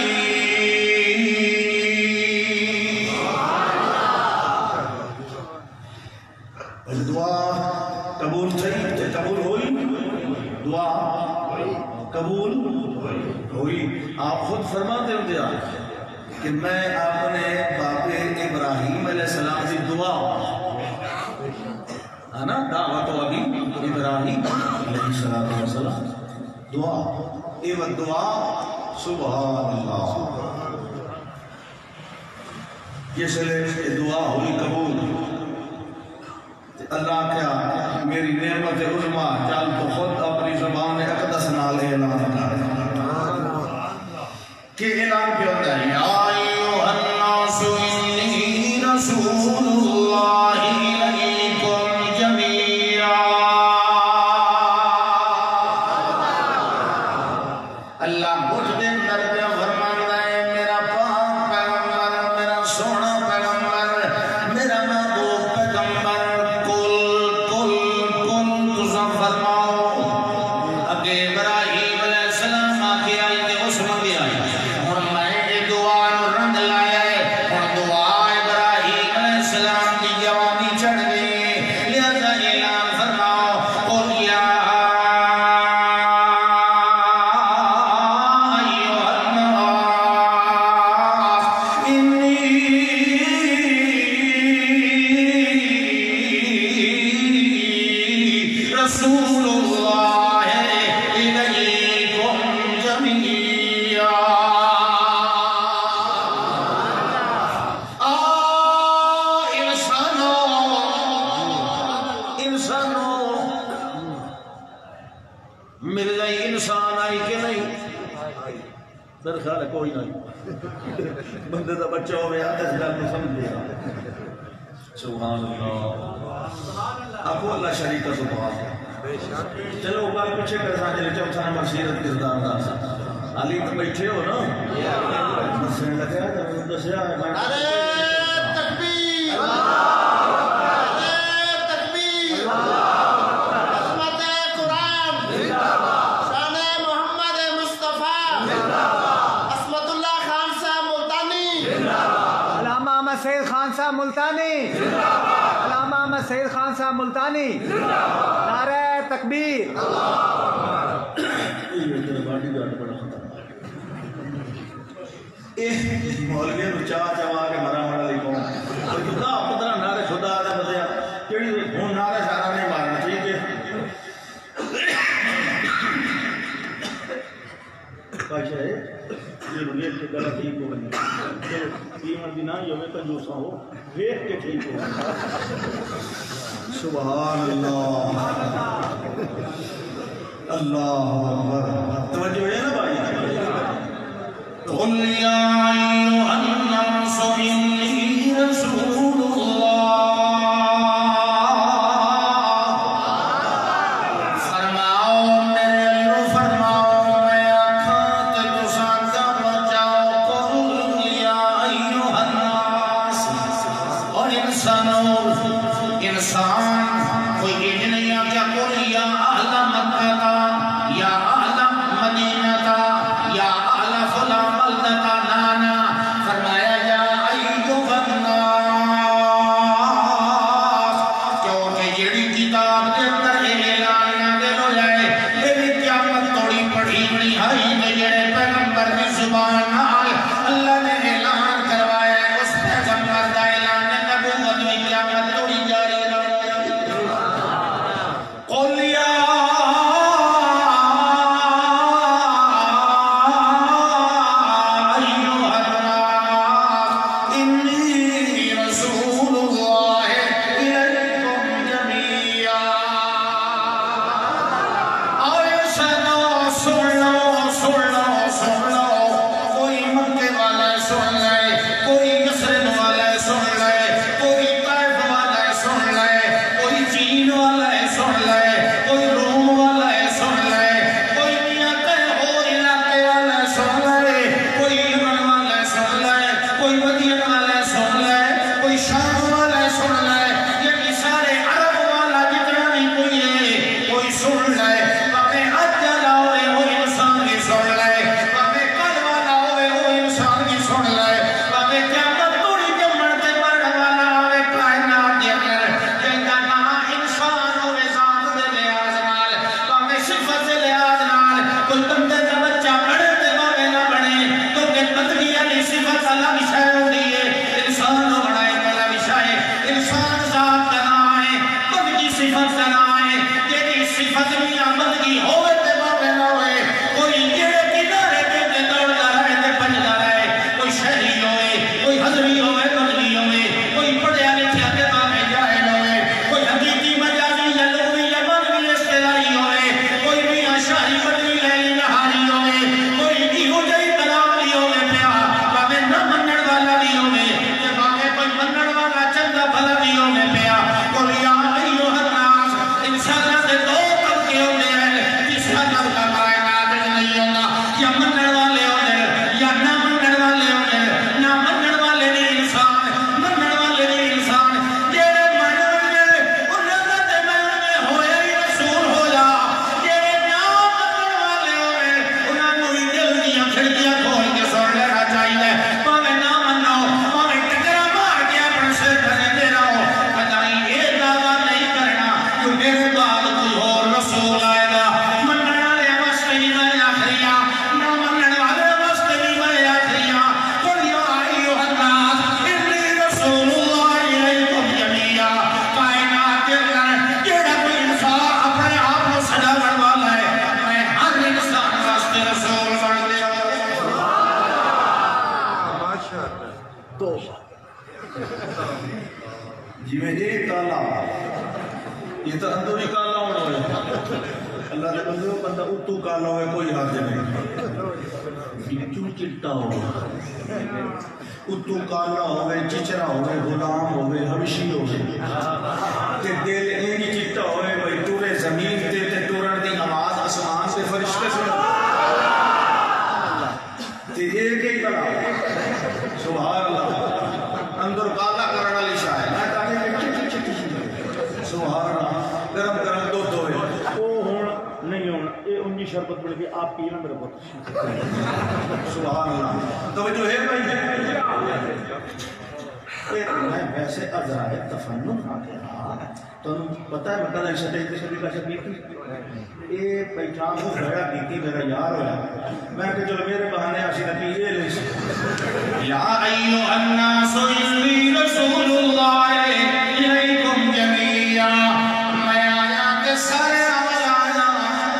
Speaker 1: دعا قبول تھی قبول ہوئی دعا قبول ہوئی آپ خود فرماتے ہوتے ہیں کہ میں اپنے باپ ابراہیم علیہ السلام کی دعا ہے نا دعوت ابی ابراہیم علیہ السلام دعا اے و دعا سبحان اللہ یہ سلے دعا ہوئی قبول اللہ کیا میری نعمت عظما چل تو خود اپنی زبان اقدس نال اعلان کر کہ اعلان کیا ہوتا ہے یا ایھا الناس انی رسول اللہ الیکم جمیعا اللہ مجھ دن درد فرماتا ہے میرا پاک پیغمبر میرا سونا پیغمبر میرا محبوب پیغمبر کل کل کل تسا فرماؤ اگے ابراہیم علیہ السلام آکے آئی تے اس منگے آئی اور میں یہ دعا رنگ لایا ہے اور دعا ابراہیم علیہ السلام کی جوانی چڑھ گئی لہذا اعلان فرماؤ قل یا ایھا الناس انی رسول اللہ الیکم جمیعا آ انسانو انسانو مل گئی انسان آئی کہ نہیں در خیال ہے کوئی نہیں بندے دا بچہ ہو گیا دس گل کو سمجھ لیا سبحان اللہ آپ کو اللہ شریک کا سبحان چلو بات پیچھے کر ساتھ چلے چوتھا نمبر سیرت کردار دا علی تو بیٹھے ہو نا دسنے لگا دسیا
Speaker 2: نعرہ تکبیر نعرہ تکبیر عظمت قرآن شان محمد مصطفیٰ عصمت اللہ خان صاحب ملتانی
Speaker 3: علامہ احمد سید خان صاحب ملتانی علامہ احمد سید خان صاحب ملتانی نعرہ تکبیر
Speaker 1: باڈی گارڈ بڑا خطرناک مولوی نو چاہ چوا کے مرا مرا لئی پاؤں اور خدا پترا نعرے خدا دے بدیا کیڑی ہن نعرے سارا نہیں مارنا ٹھیک ہے کاشا ہے یہ رویت کے گلا ٹھیک ہو گئی ایمان دی نہ یوے کنجوسا ہو ویکھ کے ٹھیک ہو سبحان اللہ اللہ اکبر توجہ ہے نا بھائی قل یا ایھا الناس انی رسول اللہ فرماؤ میرے اللہ فرماؤ میں آکھاں تے تساں دا بچاؤ قل یا ایھا الناس اور انسانوں انسان کوئی یہ نہیں آکھا قل یا اہل مکہ یا اہل مدینہ یا اہل فلاں بلدہ نانا فرمایا یا ایھا الناس کیونکہ جیڑی کتاب کے اندر اعلان نازل ہو جائے میری قیامت توڑی پڑھی بڑی ہائی تے جڑے پیغمبر کی زبان نال اللہ نے اعلان کروایا ہے اس پیغمبر دا اعلان نبوت کی قیامت توڑی جاری رہے قل یا ہے تیری صفت میں آمدگی ہوئے تے باوے نہ ہوئے کوئی جڑے کنارے تے دوڑدا رہے تے بھجدا رہے کوئی شہری ہوئے کوئی حضری ہوئے بدری ہوئے کوئی پڑھیا لکھیا تے باوے جاہل ہوئے کوئی حقیقی مجازی یا لغوی یا معنوی اصطلاحی ہوئے کوئی میاں شاہی بدری لیلی نہاری ہوئے کوئی ایہو جہی تراوی ہوئے پیا باوے نہ منن والا بھی ہوئے تے باوے کوئی منن والا چنگا بھلا بھی ہوئے پیا کوئی یا ایہو الناس انساناں دے دو طبقے ہوندے ہیں تیسرا طبقہ کائنات وچ نہیں ہوندا یا منن والے ہوندے یا نہ منن والے ہوندے نہ منن والے نہیں انسان منن والے نہیں انسان جڑے منن گے انہاں دا تے منن میں ہویا ہی رسول ہویا جڑے نہ منن والے ہوئے انہاں نوں ہی دل دیاں کھڑکیاں کھول کے سن لینا چاہیے پاویں نہ منو پاویں ٹکرا مار کے اپنے سر دھرتے رہو کدی یہ دعویٰ نہیں کرنا کہ میرے بعد کوئی اور رسول آئے گا منن والے واسطے نہیں میں آخری ہاں نہ منن والے واسطے نہیں میں آخری ہاں قل یا ایھا الناس انی رسول اللہ الیکم جمیعا کائنات کے اندر جڑا کوئی انسان اپنے آپ کو سجاون والا ہے میں ہر انسان واسطے رسول بن گیا
Speaker 4: جی میں یہ کالا یہ تو اندر ہی کالا ہونا ہوئے اللہ نے بندے کو بندہ اتو کالا ہوئے کوئی حاضر نہیں بچو چٹا ہوئے اتو کالا ہوئے چچرا ہوئے غلام ہوئے حبشی ہوئے کہ دل اینی چٹا ہوئے بھئی ٹورے زمین تے تے ٹورن دی آواز آسمان سے فرشتے سے تے ایک ہی کلا سبحان اللہ اندر کالا کرنا لی شاید میں کہا کہ چٹی چٹی چٹی سبحان اللہ گرم گرم دو دو ہے
Speaker 5: وہ ہونا نہیں ہونا یہ انجی شربت بڑھ کے آپ پینا میرے بہت
Speaker 4: سبحان اللہ توجہ ہے بھائی میں ویسے ازرائے تفنن آ گیا تو پتہ ہے میں کل ایسا دیکھتے سے بھی کاشا پیتی یہ پہچان ہو بڑا پیتی میرا یار ہویا میں کہ چلو میرے بہانے آشی نبی یہ لے سے
Speaker 1: یا ایھا الناس انی رسول اللہ الیکم جمیعا میں آیا کہ سارے آیا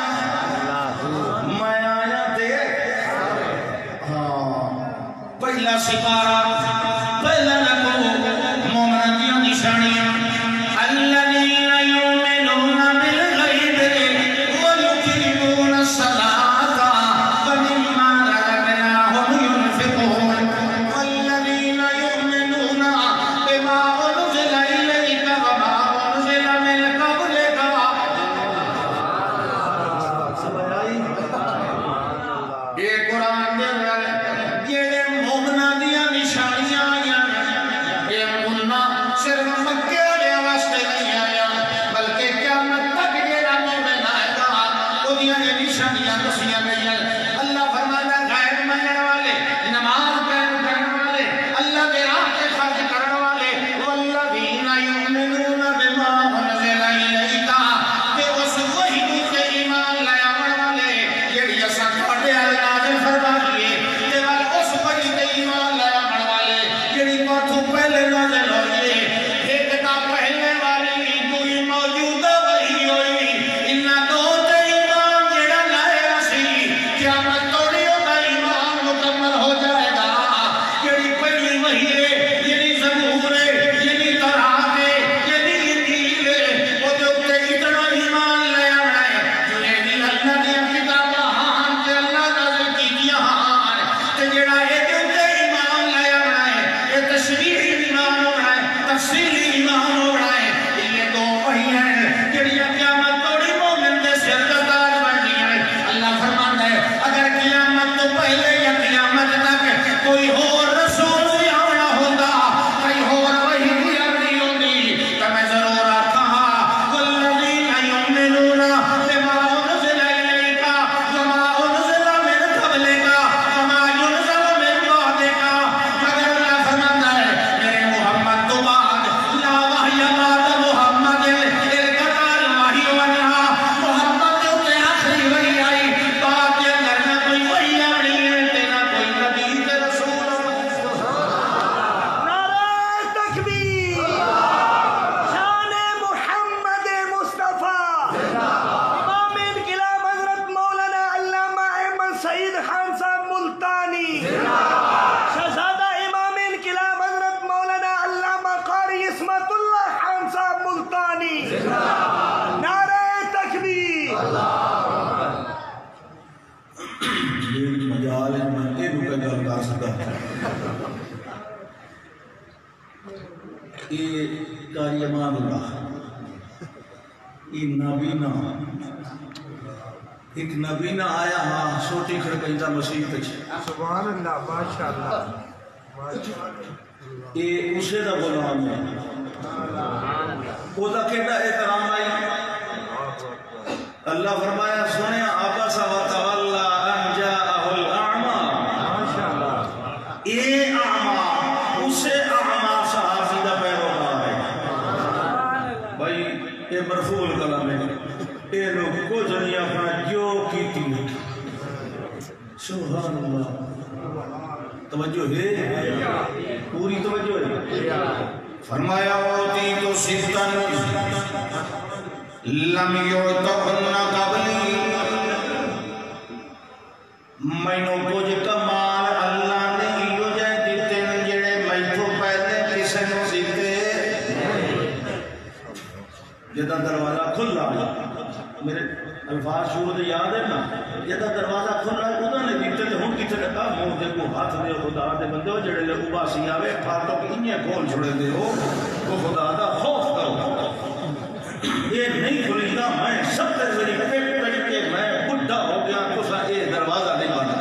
Speaker 4: میں آیا تے
Speaker 1: ہاں پہلا سپارہ پہلا لکھو مومنان دیاں نشانیاں الذین یؤمنون بالغیب ویقیمون الصلاۃ ومما رزقناہم ينفقون والذین یؤمنون بما انزل الیک وما انزل من قبلک یہ قرآن دے رہے جیڑے مومنان دیاں نشانیاں
Speaker 4: یمان اللہ یہ نبینا ایک نبینا آیا ہاں سوٹی کھڑکئی تا مسیح تچ
Speaker 3: سبحان اللہ ماشاءاللہ
Speaker 4: یہ اسے دا غلام ہے وہ دا کہتا احترام آئی اللہ فرمایا سنے عبس و تولا ان جاءہ الاعمى
Speaker 3: ماشاءاللہ
Speaker 4: اے اعمى اسے اعمى صحابی دا پیروکار ہے بھائی یہ مرفوع کلام ہے اے لوگ کو جنی اپنا جو کیتی سبحان اللہ توجہ ہے پوری توجہ ہے فرمایا اوتی تو صدقن لم یعطہن قبلی مینو کچھ کمال اللہ نے ہیو جائے دیتے ہیں جڑے میتھو پہلے کسے نو سیتے جدہ دروازہ کھلا میرے الفاظ شروع دے یاد ہے نا جدہ دروازہ کھلا خدا نے دیتے تھے ہم کچھ لگا مور دے کو ہاتھ دے خدا دے بندے ہو جڑے لے اباسی آوے پھاٹو کی انہیں کھول چھوڑے دے ہو وہ خدا دا خوف کرو یہ نہیں کھلیتا میں سب تک میری پیٹ پیٹ کے میں بڑھا ہو گیا کسا یہ دروازہ نہیں بند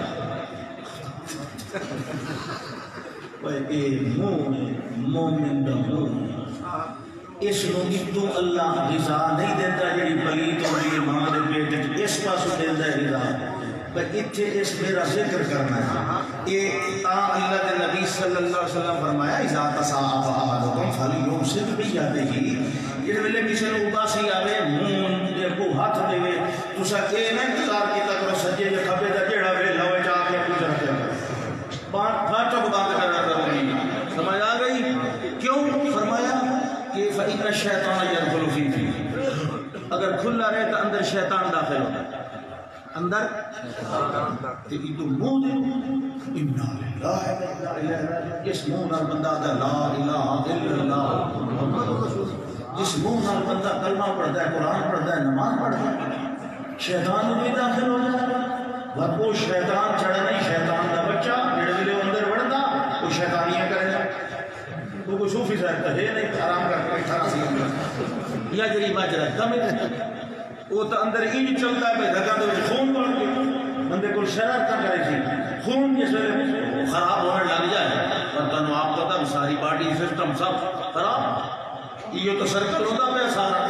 Speaker 4: کرا اے مومن مومن دا مومن اس لوگی تو اللہ رضا نہیں دیتا جڑی پلیت اور یہ ماں دے پیٹ اس پاس دیتا ہے رضا پر اتھے اس میرا ذکر کرنا ہے یہ تا اللہ کے نبی صلی اللہ علیہ وسلم فرمایا اذا تصاعب احدکم فلیمسک بیدہ یہ ویلے کسی نے اباسی آوے مون دے کو ہاتھ دے وے تو سا اے نہ انتظار کیتا کرو سجے دے کھبے دا جیڑا وے لوے جا کے پوچھ رکھے بات پھاٹک بند کرنا کرو سمجھ آ گئی کیوں فرمایا کہ فَإِنَّ الشَّيْطَانَ يَدْخُلُ فِي فِي اگر کھلا رہے تو اندر شیطان داخل ہوتا ہے اندر تو یہ تو منہ دے اِنَّا لِلَّهِ جس منہ نال بندہ دا لا الہ الا اللہ جس منہ نال بندہ کلمہ پڑھتا ہے قرآن پڑھتا ہے نماز پڑھتا ہے شیطان بھی داخل ہو جاتا ہے وہ شیطان چڑھا نہیں شیطان دا بچہ جڑے ویلے اندر بڑھتا وہ شیطانیاں کرے گا تو کوئی صوفی صاحب تو ہے نہیں آرام کر کے بیٹھا سی یا جری ماجرا دم وہ تو اندر این چلتا ہے بھائی رگاں دے خون بڑھ کے بندے کو شرارت کرے سی خون جس ویلے خراب ہونے لگ جائے برتن آپ کو تب ساری باڈی سسٹم سب خراب یہ تو سرکل ہوتا پہ سارا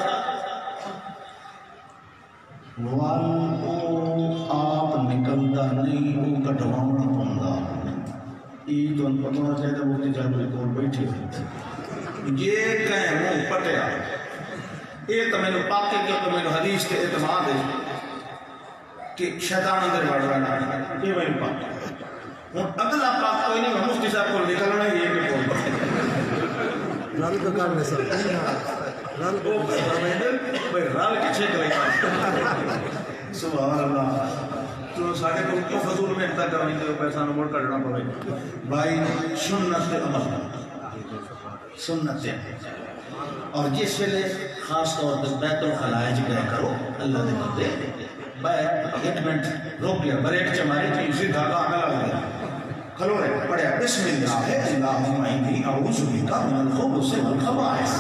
Speaker 4: وال کو آپ نکلتا نہیں وہ کٹوانا پڑتا یہ تو ان پتہ چاہے تو مفتی صاحب کے کول بیٹھے یہ کہیں منہ پٹیا یہ تو میں نے پاک کے تو میں نے حدیث کے اعتماد ہے کہ شیطان اندر بڑھ رہا ہے یہ میں نے پاک ہوں اگلا پاک کوئی نہیں مفتی صاحب کو نکلنا ہے یہ کہ کول
Speaker 3: رال کا کام ہے سر رال کو
Speaker 4: بھائی رال کے چھے کریں سبحان اللہ تو ساڑھے کو کیوں فضول میں انتا کرنی کے پیسہ نو موڑ کرنا پڑے بھائی سنت عمل سنت اور جس ویلے خاص طور پر بیت الخلائج گئے کرو اللہ دے بندے بیت ایک منٹ روک لیا بریک چماری چیز سے دھاگا عمل آ گیا کھلو رہے پڑھیا بسم اللہ اللہم انی اعوذ بک من الخبث والخبائث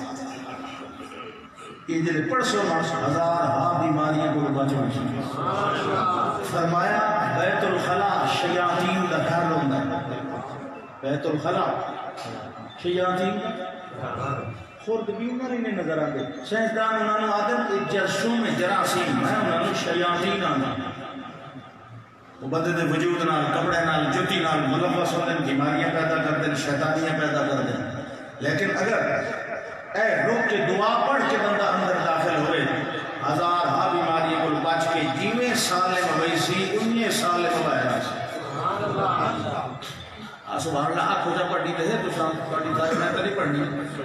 Speaker 4: یہ جلے پڑھ سو مارس ہزار ہاں بیماریاں کو بچو فرمایا بیت الخلا شیاطین کا گھر ہوتا ہے بیت الخلا شیاطین خورد بھی انہوں نے نظر آتے سائنسدان انہوں نے آدم جرسوں میں جراثیم ہے انہوں نے شیاطین آنا وہ بدے دے وجود نال کپڑے نال جوتی نال ملوث ہونے بیماریاں پیدا کر دیں شیطانیاں پیدا کر دیں لیکن اگر اے رک کے دعا پڑھ کے بندہ اندر داخل ہوئے ہزار ہاں بیماری کو بچ کے جیویں سالے مویسی انہیں سالے موائرہ سے سبحان اللہ آپ خدا پڑھنی تو ہے تو شام پڑھنی تاری میں تری پڑھنی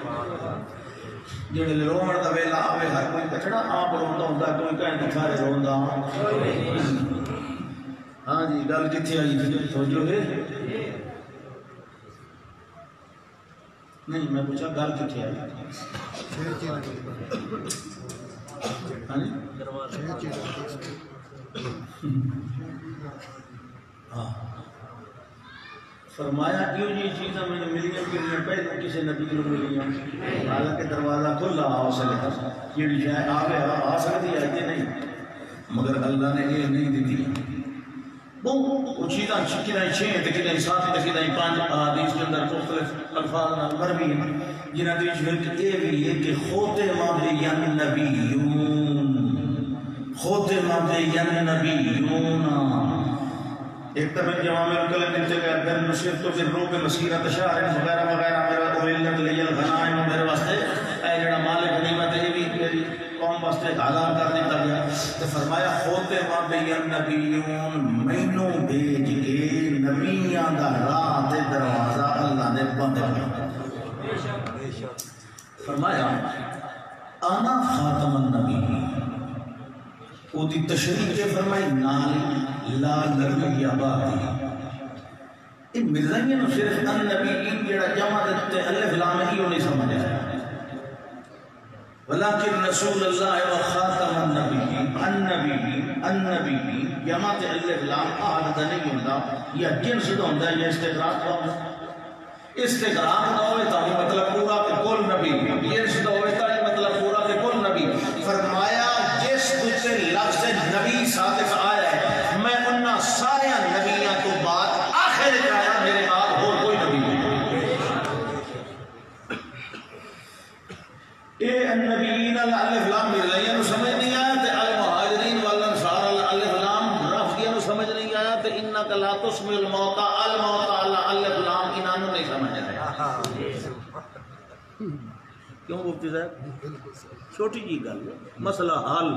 Speaker 4: جنہیں لے رومن دا ویلا آوے ہر کوئی کچھڑا آپ روندہ ہوندہ کوئی کہیں دکھارے روندہ ہاں جی گل کتھی آئی تھی سوچو ہے نہیں میں پوچھا گل کتھی آئی ہاں جی ہاں فرمایا یہ جی چیزاں میں نے ملیاں کہ پہلے کسی نبی کو ملیاں حالانکہ دروازہ کھلا آ سکتا یہ شاید آ گیا آ سکتی ہے کہ نہیں مگر اللہ نے یہ نہیں دی وہ چیزاں کتنے چھ تے کتنے سات تے کتنے پانچ حدیث کے اندر مختلف الفاظ نال مربی ہیں جنہاں دے وچ یہ بھی ہے کہ خاتم النبیون خاتم النبیون ایک طرف جوامع الکلم دیتے گئے در نصرت تو پھر روح مسیرت شہر وغیرہ وغیرہ میرا اولت لیل غنائم میرے واسطے اے جڑا مالک غنیمت ہے بھی میری قوم واسطے اعلان کر دیتا گیا تو فرمایا خاتم النبیون مینوں بھیج کے نبیاں دا راہ تے دروازہ اللہ نے بند کیا فرمایا انا خاتم النبیین وہ دی تشریح کے فرمائی نال لا نبی آبادی یہ مرزائیاں نو صرف النبیین جڑا جمع دیتے الف لام ہی نہیں سمجھا ہے ولیکن رسول اللہ و خاتم النبیین النبیین النبیین جمع تے الف لام آہد دا نہیں ہوندہ یا جنس دا ہوندہ یا استقراق دا ہوندہ استقراق دا ہوئے تا مطلب پورا کہ کل نبی جنس دا ہوئے تا مطلب پورا کہ کل نبی فرمایا جس دوسرے لفظ نبی صادق آیا ہے میں انہا سارے نبیاں تو بعد آخر جایا میرے بعد اور کوئی نبی نہیں اے النبیین الالف لام مرزائیاں نو سمجھ نہیں آیا تے المہاجرین والانصار الالف لام رافضیاں نو سمجھ نہیں آیا تے انکا لا تسمی الموتا الموتا الالف لام انہوں نہیں سمجھ آیا کیوں مفتی صاحب چھوٹی جی گل مسئلہ حل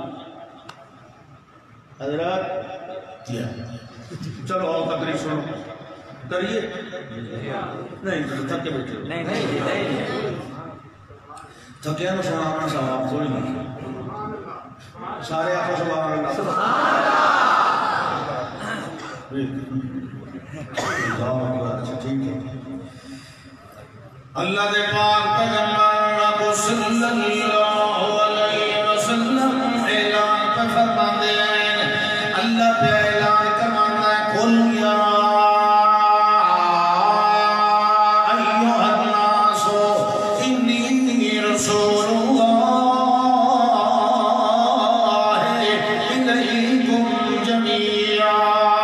Speaker 4: حضرات جی چلو آؤ تقریر سنو کریے نہیں تھکے بیٹھے
Speaker 3: نہیں نہیں
Speaker 4: تھکے نہ سنا اپنا ثواب کوئی نہیں سارے آپ سبحان اللہ سبحان اللہ اچھا ٹھیک ہے اللہ دے پاک پیغمبر صلی اللہ علیہ وسلم اعلان پر فرماتے ہیں اللہ پہ اعلان کروانا ہے قل یا ایھا الناس انی رسول اللہ الیکم جمیعا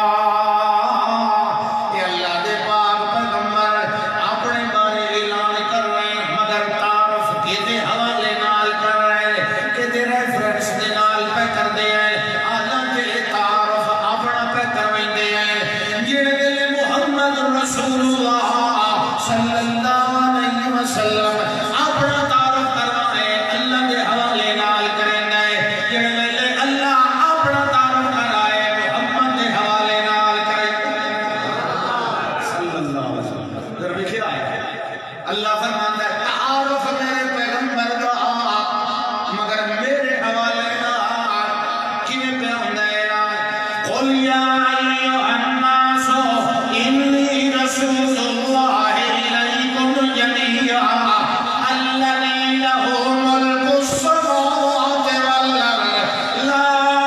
Speaker 4: کہ اللہ دے پاک پیغمبر اپنے بارے اعلان کر رہے ہیں مگر تعارف کیتے حوالے نال کر رہے ہیں کیتے ریفرنس دے نال پہ کر دے ہیں حالانکہ تعارف اپنا پہ کرویں دے ہیں جڑے محمد رسول اللہ صلی اللہ علیہ وسلم اپنا تعارف کروائے اللہ کے حوالے نال کریں گے جڑے اللہ اپنا تعارف کرائے محمد کے حوالے نال کریں صلی اللہ علیہ وسلم در بکھیا اللہ فرماتا ہے تعارف میرے پیغمبر کا مگر میرے حوالے نال کیویں پہ ہوندا ہے قل یا ایھا الناس انی رسول اللہ الیکم جمیعا الذی لہ ملک السماوات والارض لا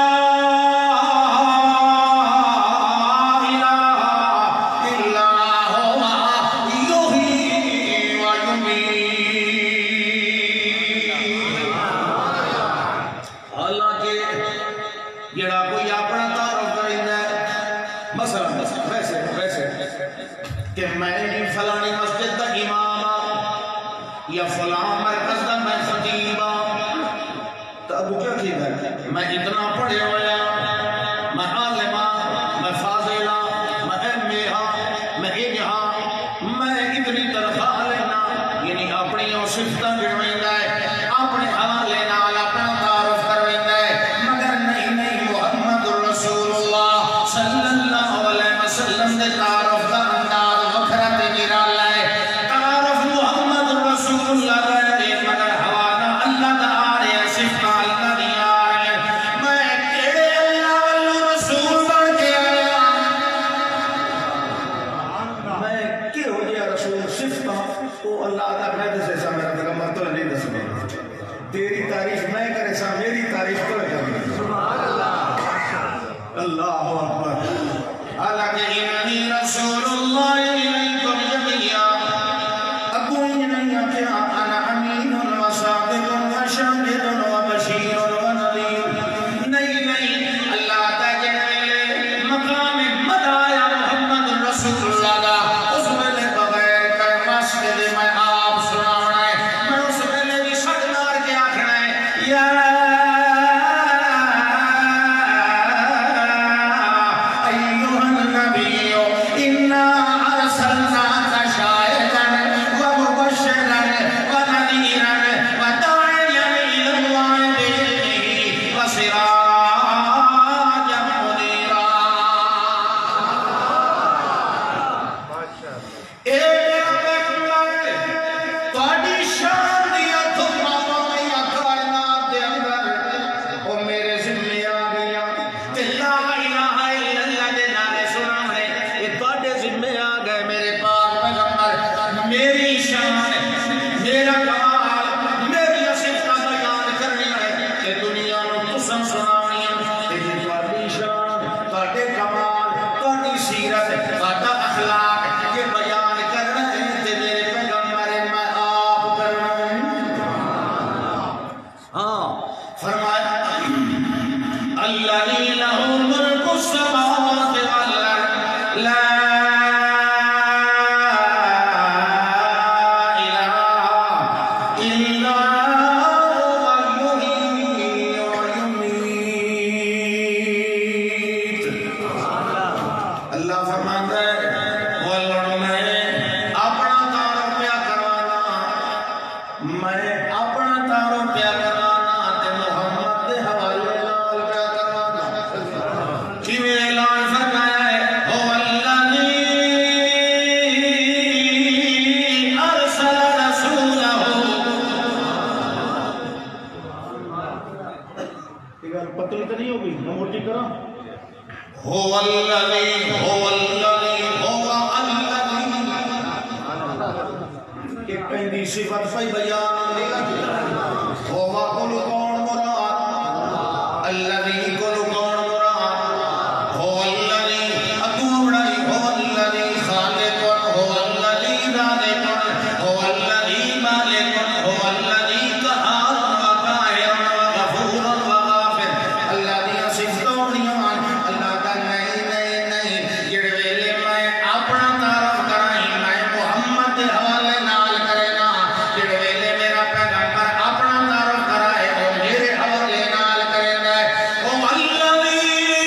Speaker 4: الہ الا هو یحیی و یمیت حالانکہ جڑا کوئی اپنا تعارف کریندا ہے مثلا ویسے ویسے کہ میں فلانی مسجد دا امام ہاں یا فلان مرکز دا میں خطیب ہاں تو ابو کیا کہتا ہے میں اتنا پڑھے ہویا میں عالم ہاں میں فاضل ہاں میں ایم اے ہاں میں اج ہاں میں اتنی تنخواہ لینا یعنی اپنی اور صفتاں گنویندا ہے اپنے حوالے نال اپنا تعارف کرویندا ہے مگر نہیں نہیں محمد رسول اللہ صلی اللہ علیہ وسلم دے تعارف کا انداز وکھرا تے نرالا ہے تعارف محمد رسول اللہ کا ہے مگر حوالہ اللہ دا آ رہا ہے صفتاں اللہ دی آ رہی ہیں میں کیڑے
Speaker 1: سراجا منیرا اے میرا پیغمبر تہاڈی شان دیا تھوڑا کائنات دے اندر او میرے ذمہ آ گیا تے لا الہ الا اللہ دے نعرے سنانے اے تہاڈے ذمہ آ گئے میرے پاک پیغمبر میری شان میرا کمال میری صفات بیان کرنی ہے کہ دنیا نو تساں سنانی ہے تے تہاڈی شان تہاڈے کمال تہاڈی سیرت تہاڈا اخلاق یہ بیان کرنا ہے تے میرے پیغمبر میں آپ کرنا ہے ہاں فرمایا الذی لہ ملک السماوات والارض لا
Speaker 5: پتلی تو نہیں ہوگی میں موٹی کرا
Speaker 1: هو الذي هو الذي هو الذي کہ پہلی صفت فی بیان هو کل کون مراد الذي کل کون مراد هو الذي اتوبڑائی هو الذي خالق هو الذي رازق هو الذي مالک هو الذي قهار وقاهر وغفور وغافر الذي صفتونیاں اللہ کا نہیں نہیں نہیں جڑے ویلے میں اپنا تعارف کرائی میں محمد دے حوالے نال کرے گا جڑے ویلے میرا پیغمبر اپنا تعارف کرائے وہ میرے حوالے نال کرے گا او الذی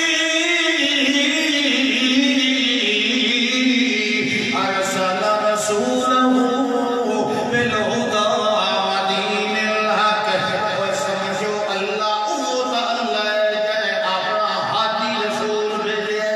Speaker 1: ارسل رسولہ بالہدی ودین الحق وہ سمجھو اللہ وہ تا اللہ ہے جنے اپنا ہادی رسول بھیجے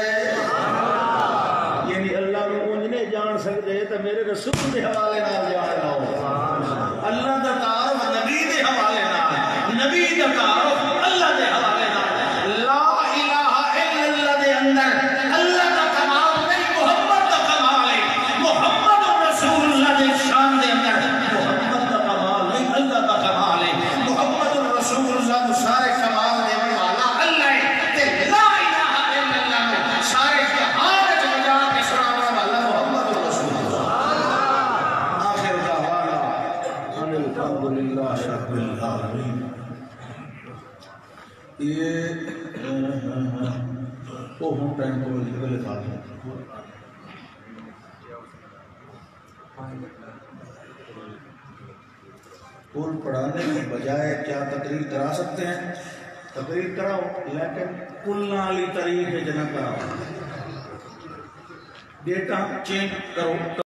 Speaker 5: یعنی اللہ کو اونج نہیں جان سکتے تو میرے رسول دے حوالے نال جان لو
Speaker 1: اللہ دا تعارف نبی دے حوالے نال نبی دا تعارف اللہ دے حوالے نال لا الہ الا اللہ دے اندر اللہ دا کمال نہیں محمد دا کمال ہے محمد رسول اللہ دے شان دے اندر محمد دا کمال نہیں اللہ دا کمال ہے محمد رسول اللہ دے سارے کمال دے والا اللہ ہے تے لا الہ الا اللہ میں سارے جہان وچ بجا کے سنانے والا محمد رسول اللہ آخر دعوانا ان الحمدللہ رب العالمین یہ وہ ہوں ٹائم کو لکھے لکھا دیں قول پڑھانے کے بجائے کیا تقریر کرا سکتے ہیں تقریر کراؤ لیکن کل نالی تاریخ جنہ کراؤ ڈیٹا چینج کرو